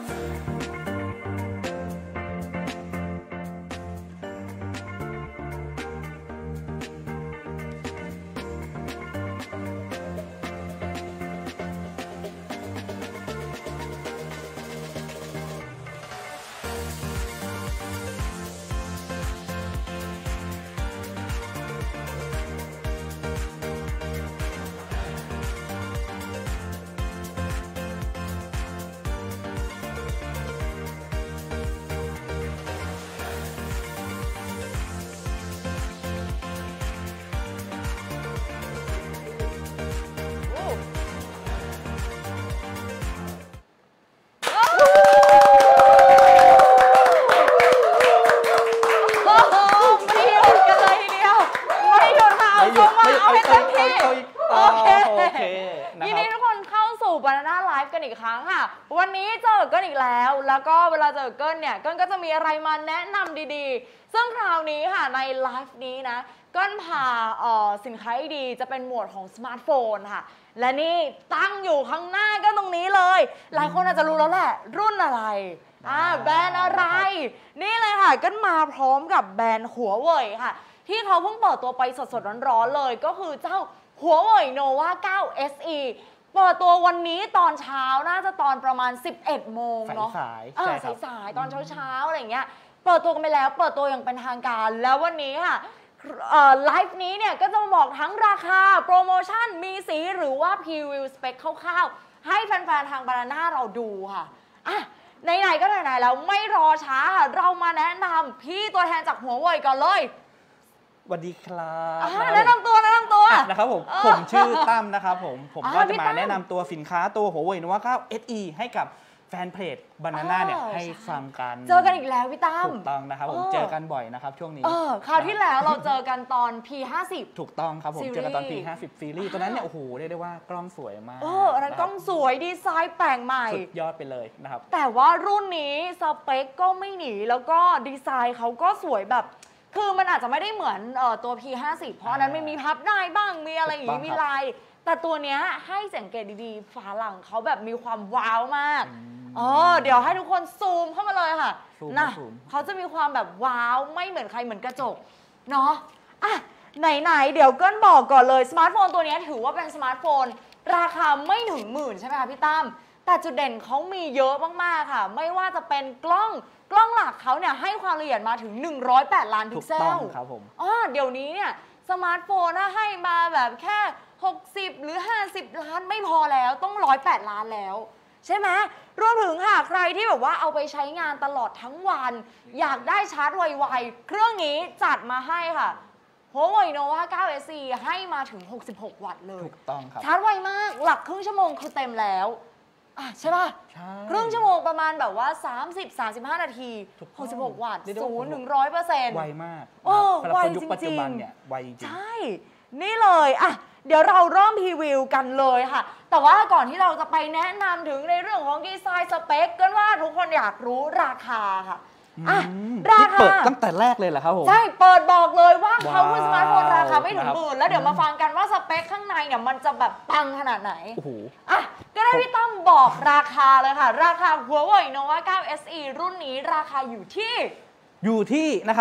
อีกครั้งค่ะวันนี้เจอกันอีกแล้วก็เวลาเจอกันเนี่ยก็จะมีอะไรมาแนะนำดีๆซึ่งคราวนี้ค่ะในไลฟ์นี้นะก็พาสินค้าดีจะเป็นหมวดของสมาร์ทโฟนค่ะและนี่ตั้งอยู่ข้างหน้าก็ตรงนี้เลยหลายคนอาจจะรู้แล้วแหละรุ่นอะไรแบรนด์อะไรนี่เลยค่ะก็มาพร้อมกับแบรนด์หัวเว่ยค่ะที่เขาเพิ่งเปิดตัวไปสดๆร้อนๆเลยก็คือเจ้าหัวเว่ย Nova 9 SEเปิดตัววันนี้ตอนเช้าน่าจะตอนประมาณ11 โมงเนาะสายตอนเช้าอะไรอย่างเงี้ยเปิดตัวกันไปแล้วเปิดตัวอย่างเป็นทางการแล้ววันนี้ค่ะไลฟ์นี้เนี่ยก็จะมาบอกทั้งราคาโปรโมชั่นมีสีหรือว่าพรีวิวสเปคคร่าวๆให้แฟนๆทางบานาน่าเราดูค่ะไหนๆก็ไหนๆแล้วไม่รอช้าค่ะเรามาแนะนำพี่ตัวแทนจากหัวเว่ยก่อนเลยสวัสดีครับแนะนำตัวนะครับผมชื่อตั้มนะครับผมก็จะมาแนะนำตัวสินค้าตัวหัวเว่ย Nova 9 SE ให้กับแฟนเพจบานาน่าเนี่ยให้ฟังกันเจอกันอีกแล้วพี่ตั้มถูกต้องนะครับผมเจอกันบ่อยนะครับช่วงนี้คราวที่แล้วเราเจอกันตอน P50 ถูกต้องครับผมเจอกันตอน P50 ซีรีส์ตอนนั้นเนี่ยโอ้โหเรียกได้ว่ากล้องสวยมากอันนั้นกล้องสวยดีไซน์แปลกใหม่สุดยอดไปเลยนะครับแต่ว่ารุ่นนี้สเปคก็ไม่หนีแล้วก็ดีไซน์เขาก็สวยแบบคือมันอาจจะไม่ได้เหมือนตัว P50 เพราะอันนั้นไม่มีพับได้บ้างมีอะไรอย่างนี้มีลายแต่ตัวเนี้ยให้สังเกตดีๆฝาหลังเขาแบบมีความว้าวมากเดี๋ยวให้ทุกคนซูมเข้ามาเลยค่ะนะเขาจะมีความแบบว้าวไม่เหมือนใครเหมือนกระจกเนาะไหนเดี๋ยวก็บอกก่อนเลยสมาร์ทโฟนตัวนี้ถือว่าเป็นสมาร์ทโฟนราคาไม่ถึงหมื่นใช่ไหมคะพี่ตั้มแต่จุดเด่นเขามีเยอะมากๆค่ะไม่ว่าจะเป็นกล้องหลักเขาเนี่ยให้ความละเอียดมาถึง108 ล้านพิกเซลครับผมเดี๋ยวนี้เนี่ยสมาร์ทโฟนถ้าให้มาแบบแค่60หรือ50 ล้านไม่พอแล้วต้อง108 ล้านแล้วใช่ไหมรวมถึงค่ะใครที่แบบว่าเอาไปใช้งานตลอดทั้งวันอยากได้ชาร์จไวๆเครื่องนี้จัดมาให้ค่ะหัวเว่ย Nova 9 SE ให้มาถึง66 วัตต์เลยถูกต้องครับชาร์จไวมากหลักครึ่งชั่วโมงคือเต็มแล้วใช่ป่ะครึ่งชั่วโมงประมาณแบบว่า30-35 นาที66 วัตต์0-100% ไวมากไวจริงๆไวจริงใช่นี่เลยเดี๋ยวเราเริ่มพรีวิวกันเลยค่ะแต่ว่าก่อนที่เราจะไปแนะนำถึงในเรื่องของดีไซน์สเปคกันว่าทุกคนอยากรู้ราคาค่ะราคาเปิดตั้งแต่แรกเลยเหรอครับผมใช่เปิดบอกเลยว่าเขาคือสมาร์ทโฟนราคาไม่ถึงหมื่นแล้วเดี๋ยวมาฟังกันว่าสเปคข้างในเนี่ยมันจะแบบปังขนาดไหนก็ได้พี่ตั้มบอกราคาเลยค่ะราคาหัวเว่ย Nova 9 SE รุ่นนี้ราคาอยู่ที่นะครับ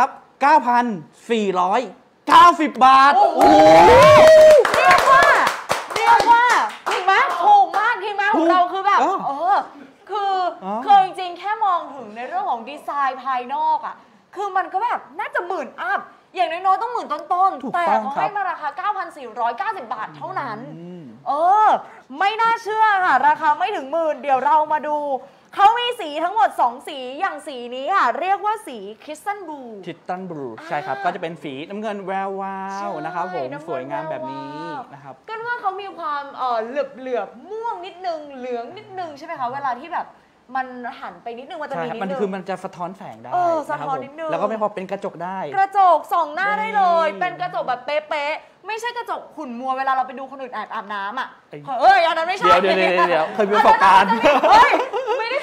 9,490 บาทโอ้โหเรียกว่าถูกไหมถูกมากทีมงานของเราคือแบบคือจริงๆแค่มองถึงในเรื่องของดีไซน์ภายนอกคือมันก็แบบน่าจะ10,000 อัพอย่างน้อยๆต้อง10,000 ต้นๆแต่เขาให้มาราคา 9,490 บาทเท่านั้นไม่น่าเชื่อค่ะราคาไม่ถึง10,000เดี๋ยวเรามาดูเขามีสีทั้งหมด2สีอย่างสีนี้ค่ะเรียกว่าสีคริสตัลบลูใช่ครับก็จะเป็นสีน้ำเงินแวววาวนะครับผมสวยงามแบบนี้นะครับก็ว่าเขามีความเหลือบม่วงนิดนึงเหลืองนิดนึงใช่ไหมคะเวลาที่แบบมันหันไปนิดนึงมันจะมีนิดนึงมันจะสะท้อนแสงได้สะท้อนนิดนึงแล้วก็ไม่พอเป็นกระจกได้กระจกส่องหน้าได้เลยเป็นกระจกแบบเป๊ะๆไม่ใช่กระจกขุ่นมัวเวลาเราไปดูคนอื่นอาบน้ำอันนั้นไม่ใช่เดี๋ยวเคยมีประสบการณ์ไม่ได้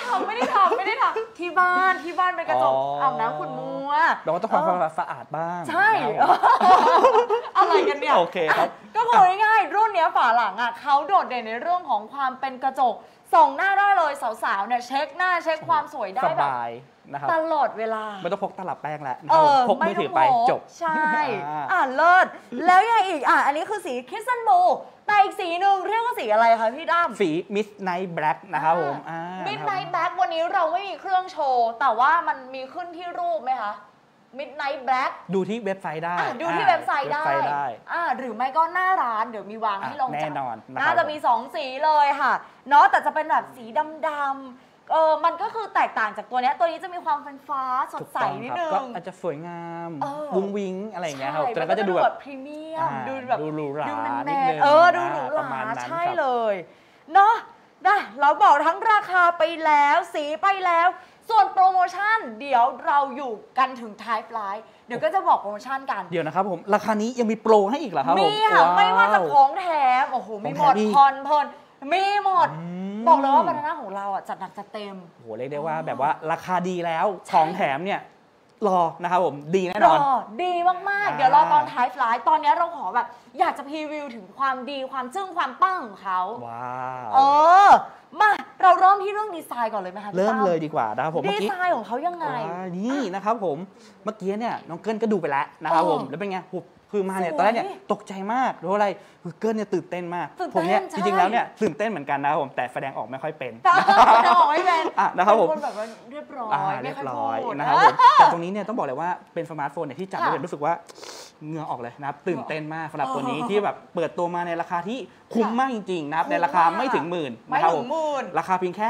ทำที่บ้านเป็นกระจกอาบน้ำขุ่นมัวเราก็ต้องความสะอาดบ้างใช่อะไรกันเนี่ยโอเคครับก็คือง่ายๆรุ่นนี้ฝาหลังอ่ะเขาโดดเด่นในเรื่องของความเป็นกระจกส่องหน้าได้เลยสาวๆเนี่ยเช็คหน้าเช็คความสวยได้แบบนะครับตลอดเวลาไม่ต้องพกตลับแป้งแล้วพกมือถือไปจบใช่เลิศแล้วยังอีกอันนี้คือสีคริสตัลบลูแต่อีกสีหนึ่งเรียกว่าสีอะไรคะพี่ด้ามสี Midnight Black นะครับผม Midnight Black วันนี้เราไม่มีเครื่องโชว์แต่ว่ามันมีขึ้นที่รูปไหมคะ Midnight Black ดูที่เว็บไซต์ได้ดูที่เว็บไซต์ได้หรือไม่ก็หน้าร้านเดี๋ยวมีวางให้ลองจับแน่นอนน่าจะมี2สีเลยค่ะเนาะแต่จะเป็นแบบสีดำๆมันก็คือแตกต่างจากตัวนี้จะมีความฟ้าสดใสนิดนึงก็อาจจะสวยงามวุ้งวิ้งอะไรอย่างเงี้ยครับแต่ก็จะดูแบบพรีเมียมดูแบบดูหรูหรานิดนึงดูหรูหราใช่เลยเนาะเราบอกทั้งราคาไปแล้วสีไปแล้วส่วนโปรโมชั่นเดี๋ยวเราอยู่กันถึงท้ายไลฟ์เดี๋ยวก็จะบอกโปรโมชั่นกันเดี๋ยวนะครับผมราคานี้ยังมีโปรให้อีกเหรอครับผมไม่ว่าจะของแถมโอ้โหมีหมดผ่อนเพลินมีหมดบอกเลยว่าบานาน่าของเราจัดหนักจัดเต็มโหเรียกได้ว่าแบบว่าราคาดีแล้วของแถมเนี่ยรอนะครับผมดีแน่นอนดีมากๆเดี๋ยวรอตอนท้ายไลฟ์ตอนนี้เราขอแบบอยากจะพรีวิวถึงความดีความจึ้งความปั้งของเขาว้าวมาเราเริ่มที่เรื่องดีไซน์ก่อนเลยไหมคะเริ่มเลยดีกว่านะครับผมดีไซน์ของเขายังไงนี่นะครับผมเมื่อกี้เนี่ยน้องเกิ้ลก็ดูไปแล้วนะครับผมแล้วเป็นไงคือมาเนี่ยตอนแรกเนี่ยตกใจมากเพราะอะไรคือเกิ้ลเนี่ยตื่นเต้นมากผมเนี่ยจริงๆแล้วเนี่ยตื่นเต้นเหมือนกันนะครับผมแต่แสดงออกไม่ค่อยเป็นแสดงออกไม่เป็นนะครับผมคนแบบว่าเรียบร้อยนะครับผมแต่ตรงนี้เนี่ยต้องบอกเลยว่าเป็นสมาร์ทโฟนเนี่ยที่จับได้รู้สึกว่าเหงื่อออกเลยนะครับตื่นเต้นมมากสำหรับตัวนี้ที่แบบเปิดตัวมาในราคาที่คุ้มมากจริงๆนะครับในราคาไม่ถึงหมื่นนะครับผมราคาเพียงแค่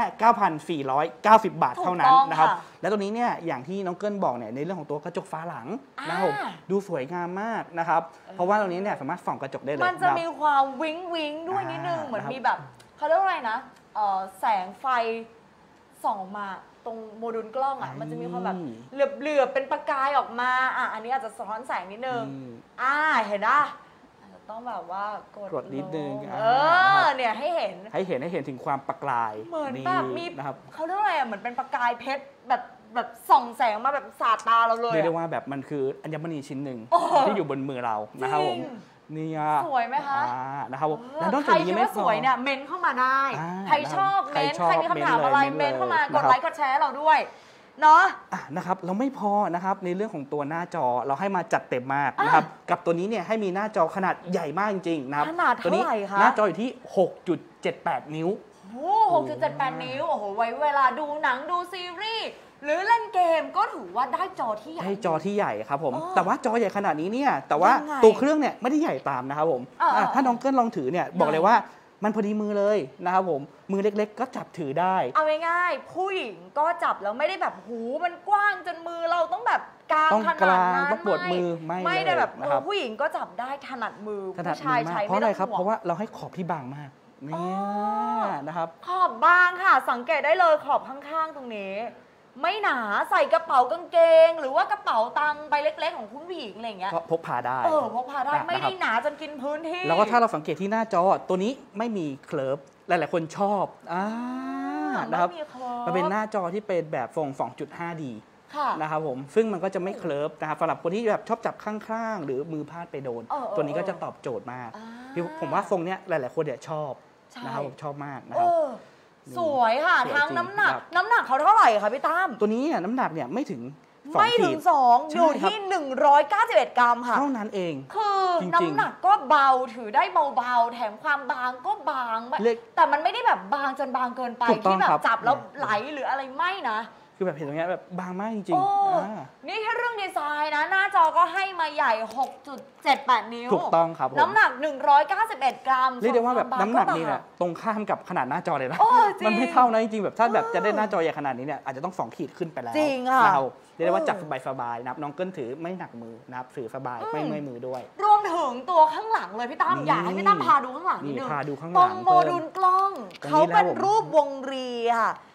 9,490 บาทเท่านั้นนะครับและตัวนี้เนี่ยอย่างที่น้องเกิ้ลบอกเนี่ยในเรื่องของตัวกระจกฟ้าหลังนะครับผมดูสวยงามมากนะครับเพราะว่าตัวนี้เนี่ยสามารถส่องกระจกได้เลยมันจะมีความวิ้งวิ้งด้วยนิดนึงเหมือนมีแบบเขาเรียกว่าอะไรนะแสงไฟส่องมาตรงโมดูลกล้องมันจะมีความแบบเหลือบเป็นประกายออกมาอันนี้อาจจะสะท้อนแสงนิดนึงเห็นป่ะต้องแบบว่ากดนิดนึงเนี่ยให้เห็นถึงความประกายเหมือนแบบมีเขาเรียกอะไรเหมือนเป็นประกายเพชรแบบส่องแสงมาแบบสาดตาเราเลยเรียกได้ว่าแบบมันคืออัญมณีชิ้นหนึ่งที่อยู่บนมือเรานะครับผมนี่สวยไหมคะนะครับแล้วนอกจากนี้ไม่สวยเนี่ยเมนเข้ามาได้ใครชอบเมนใครมีคำถามอะไรเมนเข้ามากดไลค์กดแชร์เราด้วยเนาะนะครับเราไม่พอนะครับในเรื่องของตัวหน้าจอเราให้มาจัดเต็มมากนะครับกับตัวนี้เนี่ยให้มีหน้าจอขนาดใหญ่มากจริงๆนะครับขนาดเท่าไหร่คะหน้าจออยู่ที่ 6.78 นิ้ว 6.78 นิ้วโอ้โหไว้เวลาดูหนังดูซีรีส์หรือเล่นเกมก็ถือว่าได้จอที่ใหญ่ได้จอที่ใหญ่ครับผมแต่ว่าจอใหญ่ขนาดนี้เนี่ยแต่ว่าตัวเครื่องเนี่ยไม่ได้ใหญ่ตามนะครับผมถ้าน้องเกิ้ลลองถือเนี่ยบอกเลยว่ามันพอดีมือเลยนะครับผมมือเล็กๆก็จับถือได้เอาง่ายๆผู้หญิงก็จับแล้วไม่ได้แบบหูมันกว้างจนมือเราต้องแบบกลางขนาดนั้นต้องปวดมือไม่ได้แบบผู้หญิงก็จับได้ถนัดมือผู้ชายใช้ไม่ต้องห่วงเพราะอะไรครับเพราะว่าเราให้ขอบที่บางมากนี่นะครับขอบบางค่ะสังเกตได้เลยขอบข้างๆตรงนี้ไม่หนาใส่กระเป๋ากางเกงหรือว่ากระเป๋าตังค์ใบเล็กๆของคุณผู้หญิงอะไรอย่างเงี้ยพกพาได้พกพาได้ไม่ได้หนาจนกินพื้นที่แล้วก็ถ้าเราสังเกตที่หน้าจอตัวนี้ไม่มีเคลิร์ฟหลายๆคนชอบนะครับมันเป็นหน้าจอที่เป็นแบบฟง 2.5D นะครับผมซึ่งมันก็จะไม่เคลิร์ฟนะครับสำหรับคนที่แบบชอบจับข้างๆหรือมือพาดไปโดนตัวนี้ก็จะตอบโจทย์มากผมว่าทรงเนี้ยหลายๆคนเนี่ยชอบนะครับผมชอบมากนะครับสวยค่ะทั้งน้ำหนักเขาเท่าไหร่คะพี่ตั้มตัวนี้น้ำหนักเนี่ยไม่ถึง 2อยู่ที่191 กรัมค่ะเท่านั้นเองคือน้ำหนักก็เบาถือได้เบาๆแถมความบางก็บางแต่มันไม่ได้แบบบางจนบางเกินไปที่แบบจับแล้วไหลหรืออะไรไม่นะคือแบบเห็นตรงนี้แบบบางมากจริงๆนี่แค่เรื่องดีไซน์นะหน้าจอก็ให้มาใหญ่ 6.78 นิ้วถูกต้องครับน้ำหนัก191 กรัมเรียกได้ว่าแบบน้ำหนักนี่เนี่ยตรงข้ามกับขนาดหน้าจอเลยนะมันไม่เท่านะจริงๆแบบถ้าแบบจะได้หน้าจอใหญ่ขนาดนี้เนี่ยอาจจะต้อง2 ขีดขึ้นไปแล้วจริงค่ะเรียกได้ว่าจับสบายๆนะครับน้องเกิ้ลถือไม่หนักมือนะครับถือสบายไม่เมื่อยมือด้วยรวมถึงตัวข้างหลังเลยพี่ตั้มอยากให้พี่ตั้มพาดูข้างหลังนิดนึงพาดูข้างหลังตรงโมดูลกล้องเขาเป็นรูปวงรีค่ะ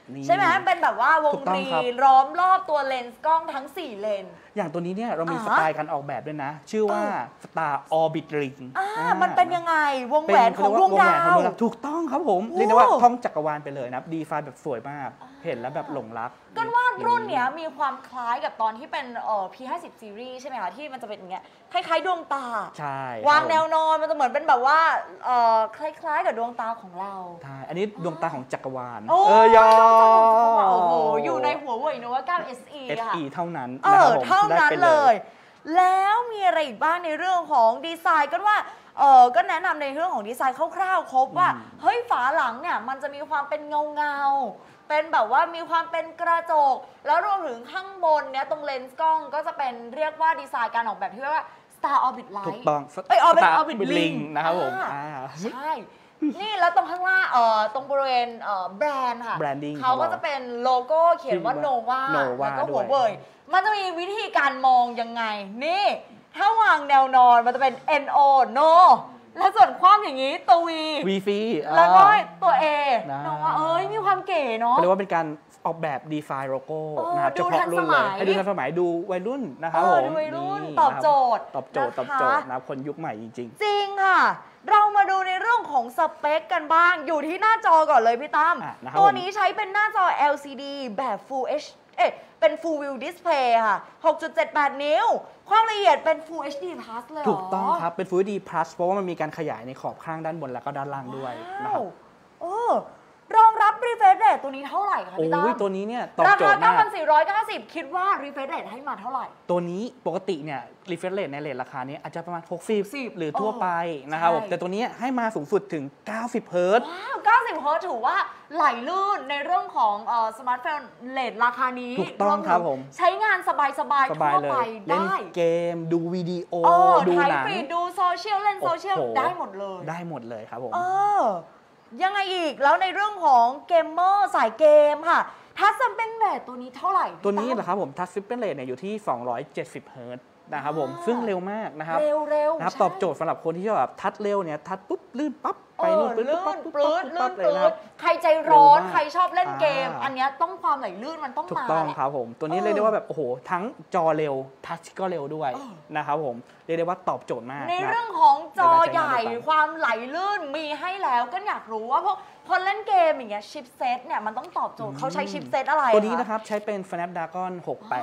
ใช่ไหมเป็นแบบว่าวงรีล้อมรอบตัวเลนส์กล้องทั้ง4เลนอย่างตัวนี้เนี่ยเรามีสไตล์การออกแบบด้วยนะชื่อว่า Star Orbit Ring มันเป็นยังไงวงแหวนของดวงดาวถูกต้องครับผมเรียกได้ว่าท่องจักรวาลไปเลยนะดีไซน์แบบสวยมากเห็นแล้วแบบหลงรักก็ว่ารุ่นเนี้ยมีความคล้ายกับตอนที่เป็นP50 ซีรีส์ใช่ไหมคะที่มันจะเป็นอย่างเงี้ยคล้ายๆดวงตาใช่วางแนวนอนมันจะเหมือนเป็นแบบว่าคล้ายๆกับดวงตาของเราใช่อันนี้ดวงตาของจักรวาลยอโอ้โหอยู่ในหัวเว่ยโนวา9 SE ค่ะ SE เท่านั้นเท่านั้นเลยแล้วมีอะไรอีกบ้างในเรื่องของดีไซน์ก็ว่าก็แนะนำในเรื่องของดีไซน์คร่าวๆครบว่าเฮ้ยฝาหลังเนี่ยมันจะมีความเป็นเงาเป็นแบบว่ามีความเป็นกระจกแล้วรวมถึงข้างบนเนี่ยตรงเลนส์กล้องก็จะเป็นเรียกว่าดีไซน์การออกแบบที่เรียกว่า Star Orbit Light ถูกต้อง Orbit Ring นะครับผมใช่นี่แล้วตรงข้างล่างตรงบริเวณแบรนด์ค่ะเขาก็จะเป็นโลโก้เขียนว่า Nova แล้วก็หัวเว่ยมันจะมีวิธีการมองยังไงนี่ถ้าวางแนวนอนมันจะเป็น NO No แล้วส่วนความอย่างนี้ตัว V ฟรีแล้วก็ตัว A น้องว่ามีความเก๋เนาะเขาเรียกว่าเป็นการออกแบบดีไซน์โลโก้นะครับเฉพาะรุ่นเลยให้ดูทันสมัยดูวัยรุ่นนะครับผมดูวัยรุ่นตอบโจทย์นะคนยุคใหม่จริงๆจริงค่ะเรามาดูในเรื่องของสเปคกันบ้างอยู่ที่หน้าจอก่อนเลยพี่ตั้มตัวนี้ใช้เป็นหน้าจอ LCD แบบ Full HD เป็น Full View Display ค่ะ 6.78 นิ้วความละเอียดเป็น Full HD Plus เลยถูกต้องครับเป็น Full HD Plus เพราะว่ามันมีการขยายในขอบข้างด้านบนแล้วก็ด้านล่างด้วยนะครับรองรับ refresh rate ตัวนี้เท่าไหร่คะพี่ตั้มตัวนี้เนี่ยตอบโจทย์มากราคา 9,490 คิดว่า refresh rate ให้มาเท่าไหร่ตัวนี้ปกติเนี่ย refresh rate ในเรทราคานี้อาจจะประมาณ60หรือทั่วไปนะครับแต่ตัวนี้ให้มาสูงสุดถึง90 เฮิร์ตซ์ว้าว90 เฮิร์ตซ์ถือว่าไหลลื่นในเรื่องของสมาร์ทโฟนเรทราคานี้ถูกต้องครับผมใช้งานสบายทั่วไปได้เล่นเกมดูวิดีโอดูหนังดูโซเชียลเล่นโซเชียลได้หมดเลยครับผมยังไงอีกแล้วในเรื่องของเกมเมอร์สายเกมค่ะทัชสเปนเรทตัวนี้เท่าไหร่ตัวนี้เหรอครับผมทัชสเปนเรทเนี่ยอยู่ที่270 เฮิร์ตซ์นะครับผมซึ่งเร็วมากนะครับเร็วนะครับตอบโจทย์สำหรับคนที่ชอบแบบทัชเร็วเนี่ยทัชปุ๊บลื่นปั๊บไปลื่นเลยนะครับใครใจร้อนใครชอบเล่นเกมอันนี้ต้องความไหลลื่นมันต้องมาถูกต้องครับผมตัวนี้เรียกได้ว่าแบบโอ้โหทั้งจอเร็วทัชก็เร็วด้วยนะครับผมเรียกได้ว่าตอบโจทย์มากในเรื่องของจอใหญ่ความไหลลื่นมีให้แล้วก็อยากรู้ว่าพอเล่นเกมอย่างเงี้ยชิปเซตเนี่ยมันต้องตอบโจทย์เขาใช้ชิปเซตอะไรตัวนี้นะครับใช้เป็น Snapdragon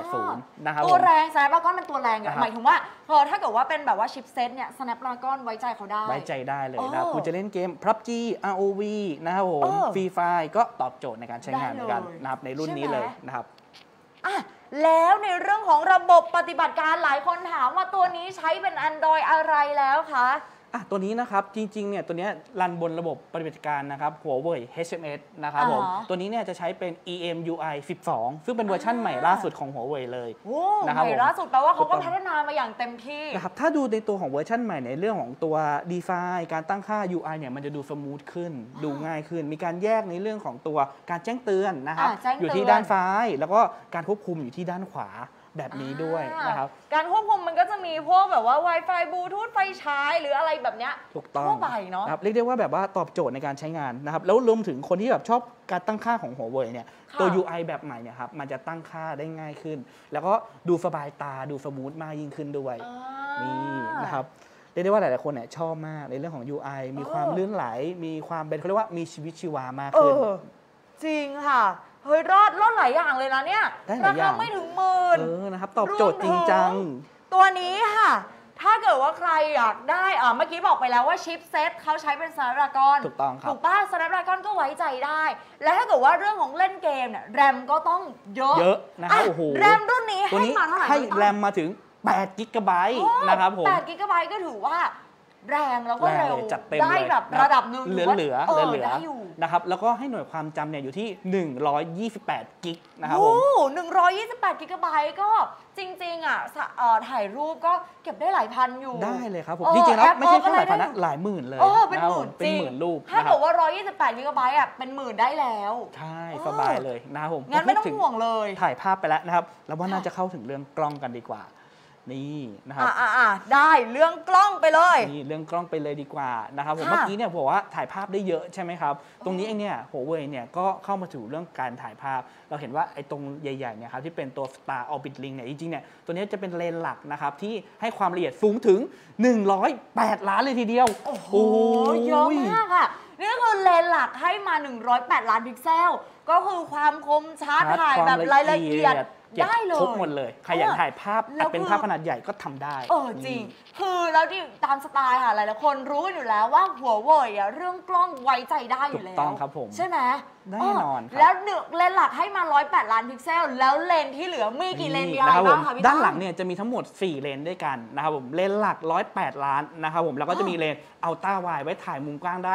680นะครับตัวแรง Snapdragon เป็นตัวแรงหมายถึงว่าถ้าเกิดว่าเป็นแบบว่าชิปเซตเนี่ย Snapdragon ไว้ใจเขาได้ไว้ใจได้เลยนะคุณจะเล่นเกม PUBG ROV นะครับผม Free Fire ก็ตอบโจทย์ในการใช้งานเหมือนกันนะครับในรุ่นนี้เลยนะครับแล้วในเรื่องของระบบปฏิบัติการหลายคนถามว่าตัวนี้ใช้เป็น Android อะไรแล้วคะตัวนี้นะครับจริงๆเนี่ยตัวนี้รันบนระบบปฏิบัติการนะครับหัวเว่ย HMS นะครับผมตัวนี้เนี่ยจะใช้เป็น EMUI 12ซึ่งเป็นเวอร์ชั่นใหม่ล่าสุดของหัวเว่ยเลยนะครับใหม่ล่าสุดแปลว่าเขาก็พัฒนามาอย่างเต็มที่นะครับถ้าดูในตัวของเวอร์ชั่นใหม่ในเรื่องของตัวดีไซน์การตั้งค่า UI เนี่ยมันจะดูสมูทขึ้นดูง่ายขึ้นมีการแยกในเรื่องของตัวการแจ้งเตือนนะครับอยู่ที่ด้านซ้ายแล้วก็การควบคุมอยู่ที่ด้านขวาแบบนี้ด้วยนะครับการควบคุมมันก็จะมีพวกแบบว่า Wi-Fi บลูทูธไฟฉายหรืออะไรแบบเนี้ยถูกต้องทั่วไปเนาะครับเรียกได้ว่าแบบว่าตอบโจทย์ในการใช้งานนะครับแล้วรวมถึงคนที่แบบชอบการตั้งค่าของหัวเว่ยเนี่ยตัว UI แบบใหม่เนี่ยครับมันจะตั้งค่าได้ง่ายขึ้นแล้วก็ดูสบายตาดูสมูทมากยิ่งขึ้นด้วยนี่นะครับเรียกได้ว่าหลายๆคนเนี่ยชอบมากในเรื่องของ UI มีความลื่นไหลมีความเป็นเขาเรียกว่ามีชีวิตชีวามากขึ้นจริงค่ะเฮ้ยรอดหลายอย่างเลยนะเนี่ยราคาไม่ถึง10,000 นะครับตอบโจทย์จริงจังตัวนี้ค่ะถ้าเกิดว่าใครอยากได้เมื่อกี้บอกไปแล้วว่าชิปเซตเขาใช้เป็น Snapdragon ถูกต้องครับถูกป่ะ Snapdragon ก็ไว้ใจได้และถ้าเกิดว่าเรื่องของเล่นเกมเนี่ยแรมก็ต้องเยอะนะครับโอ้โหแรมรุ่นนี้ให้มาเท่าไหร่ให้แรมมาถึง8 GB นะครับผม 8 GB ก็ถือว่าแรงแล้วก็เร็วได้แบบระดับหนึ่งเหลือนะครับแล้วก็ให้หน่วยความจำเนี่ยอยู่ที่128 กิกนะครับผม 128 กิกะไบต์ก็จริงๆถ่ายรูปก็เก็บได้หลายพันอยู่ได้เลยครับผมจริงๆแล้วไม่ใช่แค่หลายพันนะหลายหมื่นเลยเป็นหมื่นเป็นหมื่นรูปถ้าบอกว่า128 กิกะไบต์เป็นหมื่นได้แล้วใช่สบายเลยนะครับผมงั้นไม่ต้องห่วงเลยถ่ายภาพไปแล้วนะครับแล้วว่าน่าจะเข้าถึงเรื่องกล้องกันดีกว่านี่นะครับได้เรื่องกล้องไปเลยนี่เรื่องกล้องไปเลยดีกว่านะครับผมค่ะเมื่อกี้เนี่ยบอกว่าถ่ายภาพได้เยอะใช่ไหมครับตรงนี้เองเนี่ยหัวเว่ยเนี่ยก็เข้ามาสู่เรื่องการถ่ายภาพเราเห็นว่าไอ้ตรงใหญ่ๆเนี่ยครับที่เป็นตัว Star Orbit Link เนี่ยจริงๆเนี่ยตัวนี้จะเป็นเลนส์หลักนะครับที่ให้ความละเอียดสูงถึง108 ล้านเลยทีเดียวโอ้โหเยอะมากค่ะนี่คือเลนส์หลักให้มา108 ล้านพิกเซลก็คือความคมชัดถ่ายแบบรายละเอียดได้เลยครบหมดเลยใครอยากถ่ายภาพเป็นภาพขนาดใหญ่ก็ทำได้จริงคือแล้วที่ตามสไตล์ค่ะหลายๆคนรู้กันอยู่แล้วว่าหัวเว่ยเรื่องกล้องไว้ใจได้อยู่แล้วถูกต้องครับผมใช่ไหมแน่นอนแล้วเลนส์หลักให้มา108 ล้านพิกเซลแล้วเลนที่เหลือมีกี่เลนมีอะไรบ้างคะพี่ตั้มด้านหลังเนี่ยจะมีทั้งหมด4เลนด้วยกันนะครับผมเลนส์หลัก108 ล้านนะครับผมแล้วก็จะมีเลนอัลตร้าไวด์ไว้ถ่ายมุมกว้างได้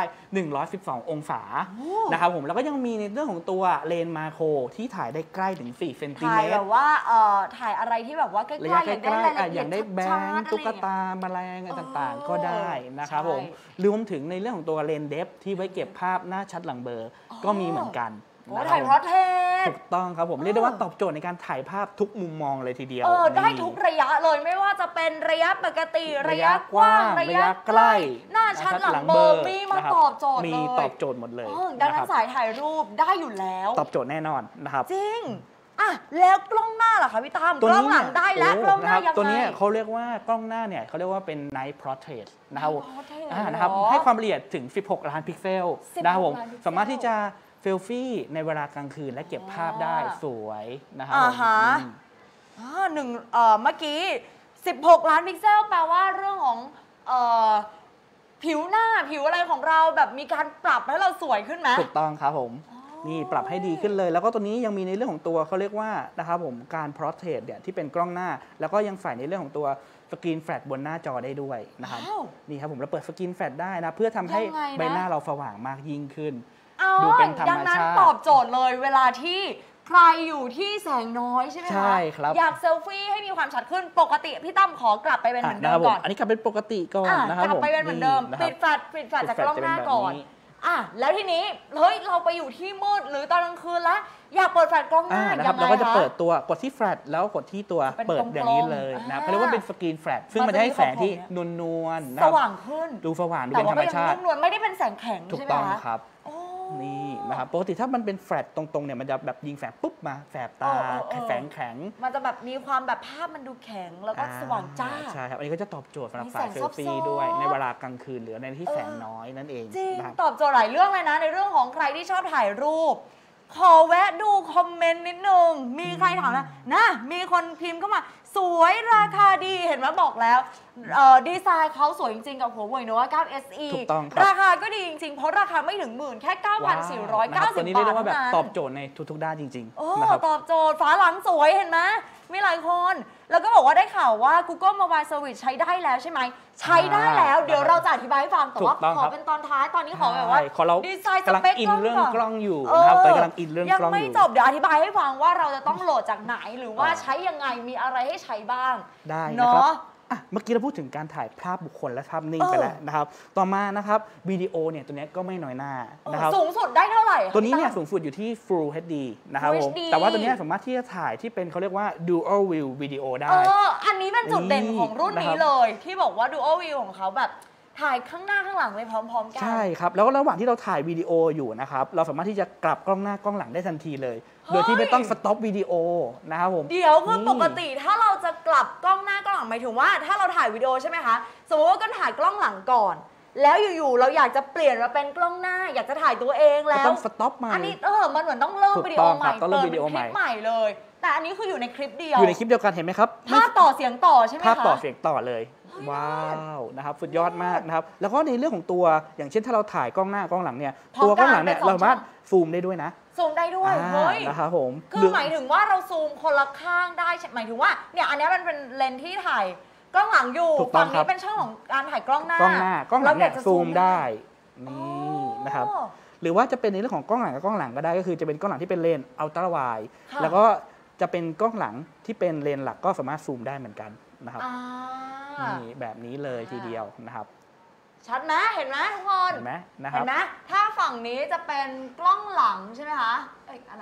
112 องศานะครับผมแล้วก็ยังมีในเรื่องของตัวเลนมาโครที่ถ่ายได้ใกล้ถึง4 เซนติเมตรถ่ายแบบว่าถ่ายอะไรที่แบบว่าใกล้ๆอย่างได้แบงค์ตุ๊กตาแมลงอะไรต่างๆก็ได้นะครับผมรวมถึงในเรื่องของตัวเลนเดฟที่ไว้เก็บภาพหน้าชัดหลังเบลอก็มีเหมือนกันถ่ายพอร์เทรตถูกต้องครับผมเรียกได้ว่าตอบโจทย์ในการถ่ายภาพทุกมุมมองเลยทีเดียวได้ทุกระยะเลยไม่ว่าจะเป็นระยะปกติระยะกว้างระยะใกล้หน้าชัดหลังเบลอมีมาตอบโจทย์เลยมีตอบโจทย์หมดเลยดังนั้นสายถ่ายรูปได้อยู่แล้วตอบโจทย์แน่นอนนะครับจริงแล้วกล้องหน้าล่ะคะพี่ตั้มกล้องหลังได้แล้วกล้องหน้ายังไงตัวนี้เขาเรียกว่ากล้องหน้าเนี่ยเขาเรียกว่าเป็น Night Portrait นะครับให้ความละเอียดถึง16 ล้านพิกเซลนะครับผมสามารถที่จะเซลฟี่ในเวลากลางคืนและเก็บภาพได้สวยนะครับเมื่อกี้16 ล้านพิกเซลแปลว่าเรื่องของผิวหน้าผิวอะไรของเราแบบมีการปรับให้เราสวยขึ้นไหมถูกต้องครับผมนี่ปรับให้ดีขึ้นเลยแล้วก็ตัวนี้ยังมีในเรื่องของตัวเขาเรียกว่านะครับผมการ Portrait เนี่ยที่เป็นกล้องหน้าแล้วก็ยังใส่ในเรื่องของตัวสกรีนแฟลชบนหน้าจอได้ด้วยนะครับนี่ครับผมเราเปิดสกรีนแฟลชได้นะเพื่อทำให้ใบหน้าเราสว่างมากยิ่งขึ้นดูเป็นธรรมชาติดังนั้นตอบโจทย์เลยเวลาที่ใครอยู่ที่แสงน้อยใช่ไหมคะใช่ครับอยากเซลฟี่ให้มีความชัดขึ้นปกติพี่ตั้มขอกลับไปเป็นเหมือนเดิมก่อนอันนี้กลับเป็นปกติก่อนนะครับกลับไปเป็นเหมือนเดิมปิดแฟลชจากกล้องหน้าก่อนแล้วทีนี้เฮ้ยเราไปอยู่ที่มืดหรือตอนกลางคืนแล้วอยากเปิดแฟลชกล้องหน้านะครับเราก็จะเปิดตัวกดที่แฟลชแล้วกดที่ตัวเปิดอย่างนี้เลยนะเขาเรียกว่าเป็นสกรีนแฟลชซึ่งมันจะให้แสงที่นวลสว่างขึ้นดูสว่างดูเป็นธรรมชาติแต่ว่าก็ยังนุ่มนวลไม่ได้เป็นแสงแข็งถูกต้องครับนี่นะครับปกติถ้ามันเป็นแฟลชตรงๆเนี่ยมันจะแบบยิงแสงปุ๊บมาแสบตาแสงแข็งมันจะแบบมีความแบบภาพมันดูแข็งแล้วก็สว่างจ้าใช่ครับอันนี้ก็จะตอบโจทย์สำหรับสายเซลฟี่ด้วยในเวลากลางคืนหรือในที่แสงน้อยนั่นเองจริงตอบโจทย์หลายเรื่องเลยนะในเรื่องของใครที่ชอบถ่ายรูปขอแวะดูคอมเมนต์นิดนึงมีใครถามนะมีคนพิมพ์เข้ามาสวยราคาดีเห็นไหมบอกแล้วดีไซน์เขาสวยจริงๆกับหัวเว่ย Nova 9 SE ราคาก็ดีจริงๆเพราะราคาไม่ถึงหมื่นแค่ 9,490 บาทตัวนี้เรียกได้ว่าแบบตอบโจทย์ในทุกๆด้านจริงๆนะครับตอบโจทย์ฝาหลังสวยเห็นไหมมีหลายคนแล้วก็บอกว่าได้ข่าวว่า Google Mobile Service ใช้ได้แล้วใช่ไหมใช้ได้แล้วเดี๋ยวเราจะอธิบายให้ฟังแต่ว่าขอเป็นตอนท้ายตอนนี้ขอแบบว่าดีไซน์สเปคอินเรื่องกล้องอยู่นะครับตอนกำลังอินเรื่องกล้องอยู่ยังไม่จบเดี๋ยวอธิบายให้ฟังว่าเราจะต้องโหลดจากไหนหรือว่าใช้ยังไงมีอะไรให้ใช้บ้างได้นะครับเมื่อกี้เราพูดถึงการถ่ายภาพบุคคลและภาพนิ่งไปแล้วนะครับต่อมานะครับวิดีโอเนี่ยตัวนี้ก็ไม่น้อยหน้านะครับสูงสุดได้เท่าไหร่ตัวนี้เนี่ยสูงสุดอยู่ที่ Full HD นะครับผมแต่ว่าตัวนี้สามารถที่จะถ่ายที่เป็นเขาเรียกว่า Dual View วิดีโอได้อันนี้เป็นจุดเด่นของรุ่นนี้เลยที่บอกว่า Dual View ของเขาแบบถ่ายข้างหน้าข้างหลังเลยพร้อมๆกันใช่ครับแล้วระหว่างที่เราถ่ายวิดีโออยู่นะครับเราสามารถที่จะกลับกล้องหน้ากล้องหลังได้ทันทีเลยโดยที่ไม่ต้องสต็อปวิดีโอนะครับผมเดี๋ยวคือปกติถ้าเราจะกลับกล้องหน้ากล้องหลังหมายถึงว่าถ้าเราถ่ายวิดีโอใช่ไหมคะสมมติว่าก็ถ่ายกล้องหลังก่อนแล้วอยู่ๆเราอยากจะเปลี่ยนมาเป็นกล้องหน้าอยากจะถ่ายตัวเองแล้วต้องสต็อปใหม่อันนี้มันเหมือนต้องเริ่มวิดีโอใหม่เปิดเป็นคลิปใหม่เลยแต่อันนี้คืออยู่ในคลิปเดียวอยู่ในคลิปเดียวกันเห็นไหมครับภาพต่อเสียงต่อใช่ไหมคะภาพต่อเสียงต่อเลยว้าวนะครับสุดยอดมากนะครับแล้วก็ในเรื่องของตัวอย่างเช่นถ้าเราถ่ายกล้องหน้ากล้องหลังเนี่ยตัวกล้องหลังเนี่ยเราสามารถซูมได้ด้วยนะซูมได้ด้วยเฮ้ยนะครับผมคือหมายถึงว่าเราซูมคนละข้างได้หมายถึงว่าเนี่ยอันนี้มันเป็นเลนส์ที่ถ่ายกล้องหลังอยู่ฝั่งนี้เป็นช่องของการถ่ายกล้องหน้ากล้องหลังเนี่ยซูมได้นี่นะครับหรือว่าจะเป็นในเรื่องของกล้องหลังกับกล้องหลังก็ได้ก็คือจะเป็นกล้องหลังที่เป็นเลนส์อัลตร้าไวด์แล้วก็จะเป็นกล้องหลังที่เป็นเลนส์หลักก็สามารถซูมได้เหมือนกันนะครับนี่แบบนี้เลยทีเดียวนะครับชัดไหมเห็นไหมทุกคนเห็นไหมนะครับเห็นไหมถ้าฝั่งนี้จะเป็นกล้องหลังใช่ไหมคะอะไรนะ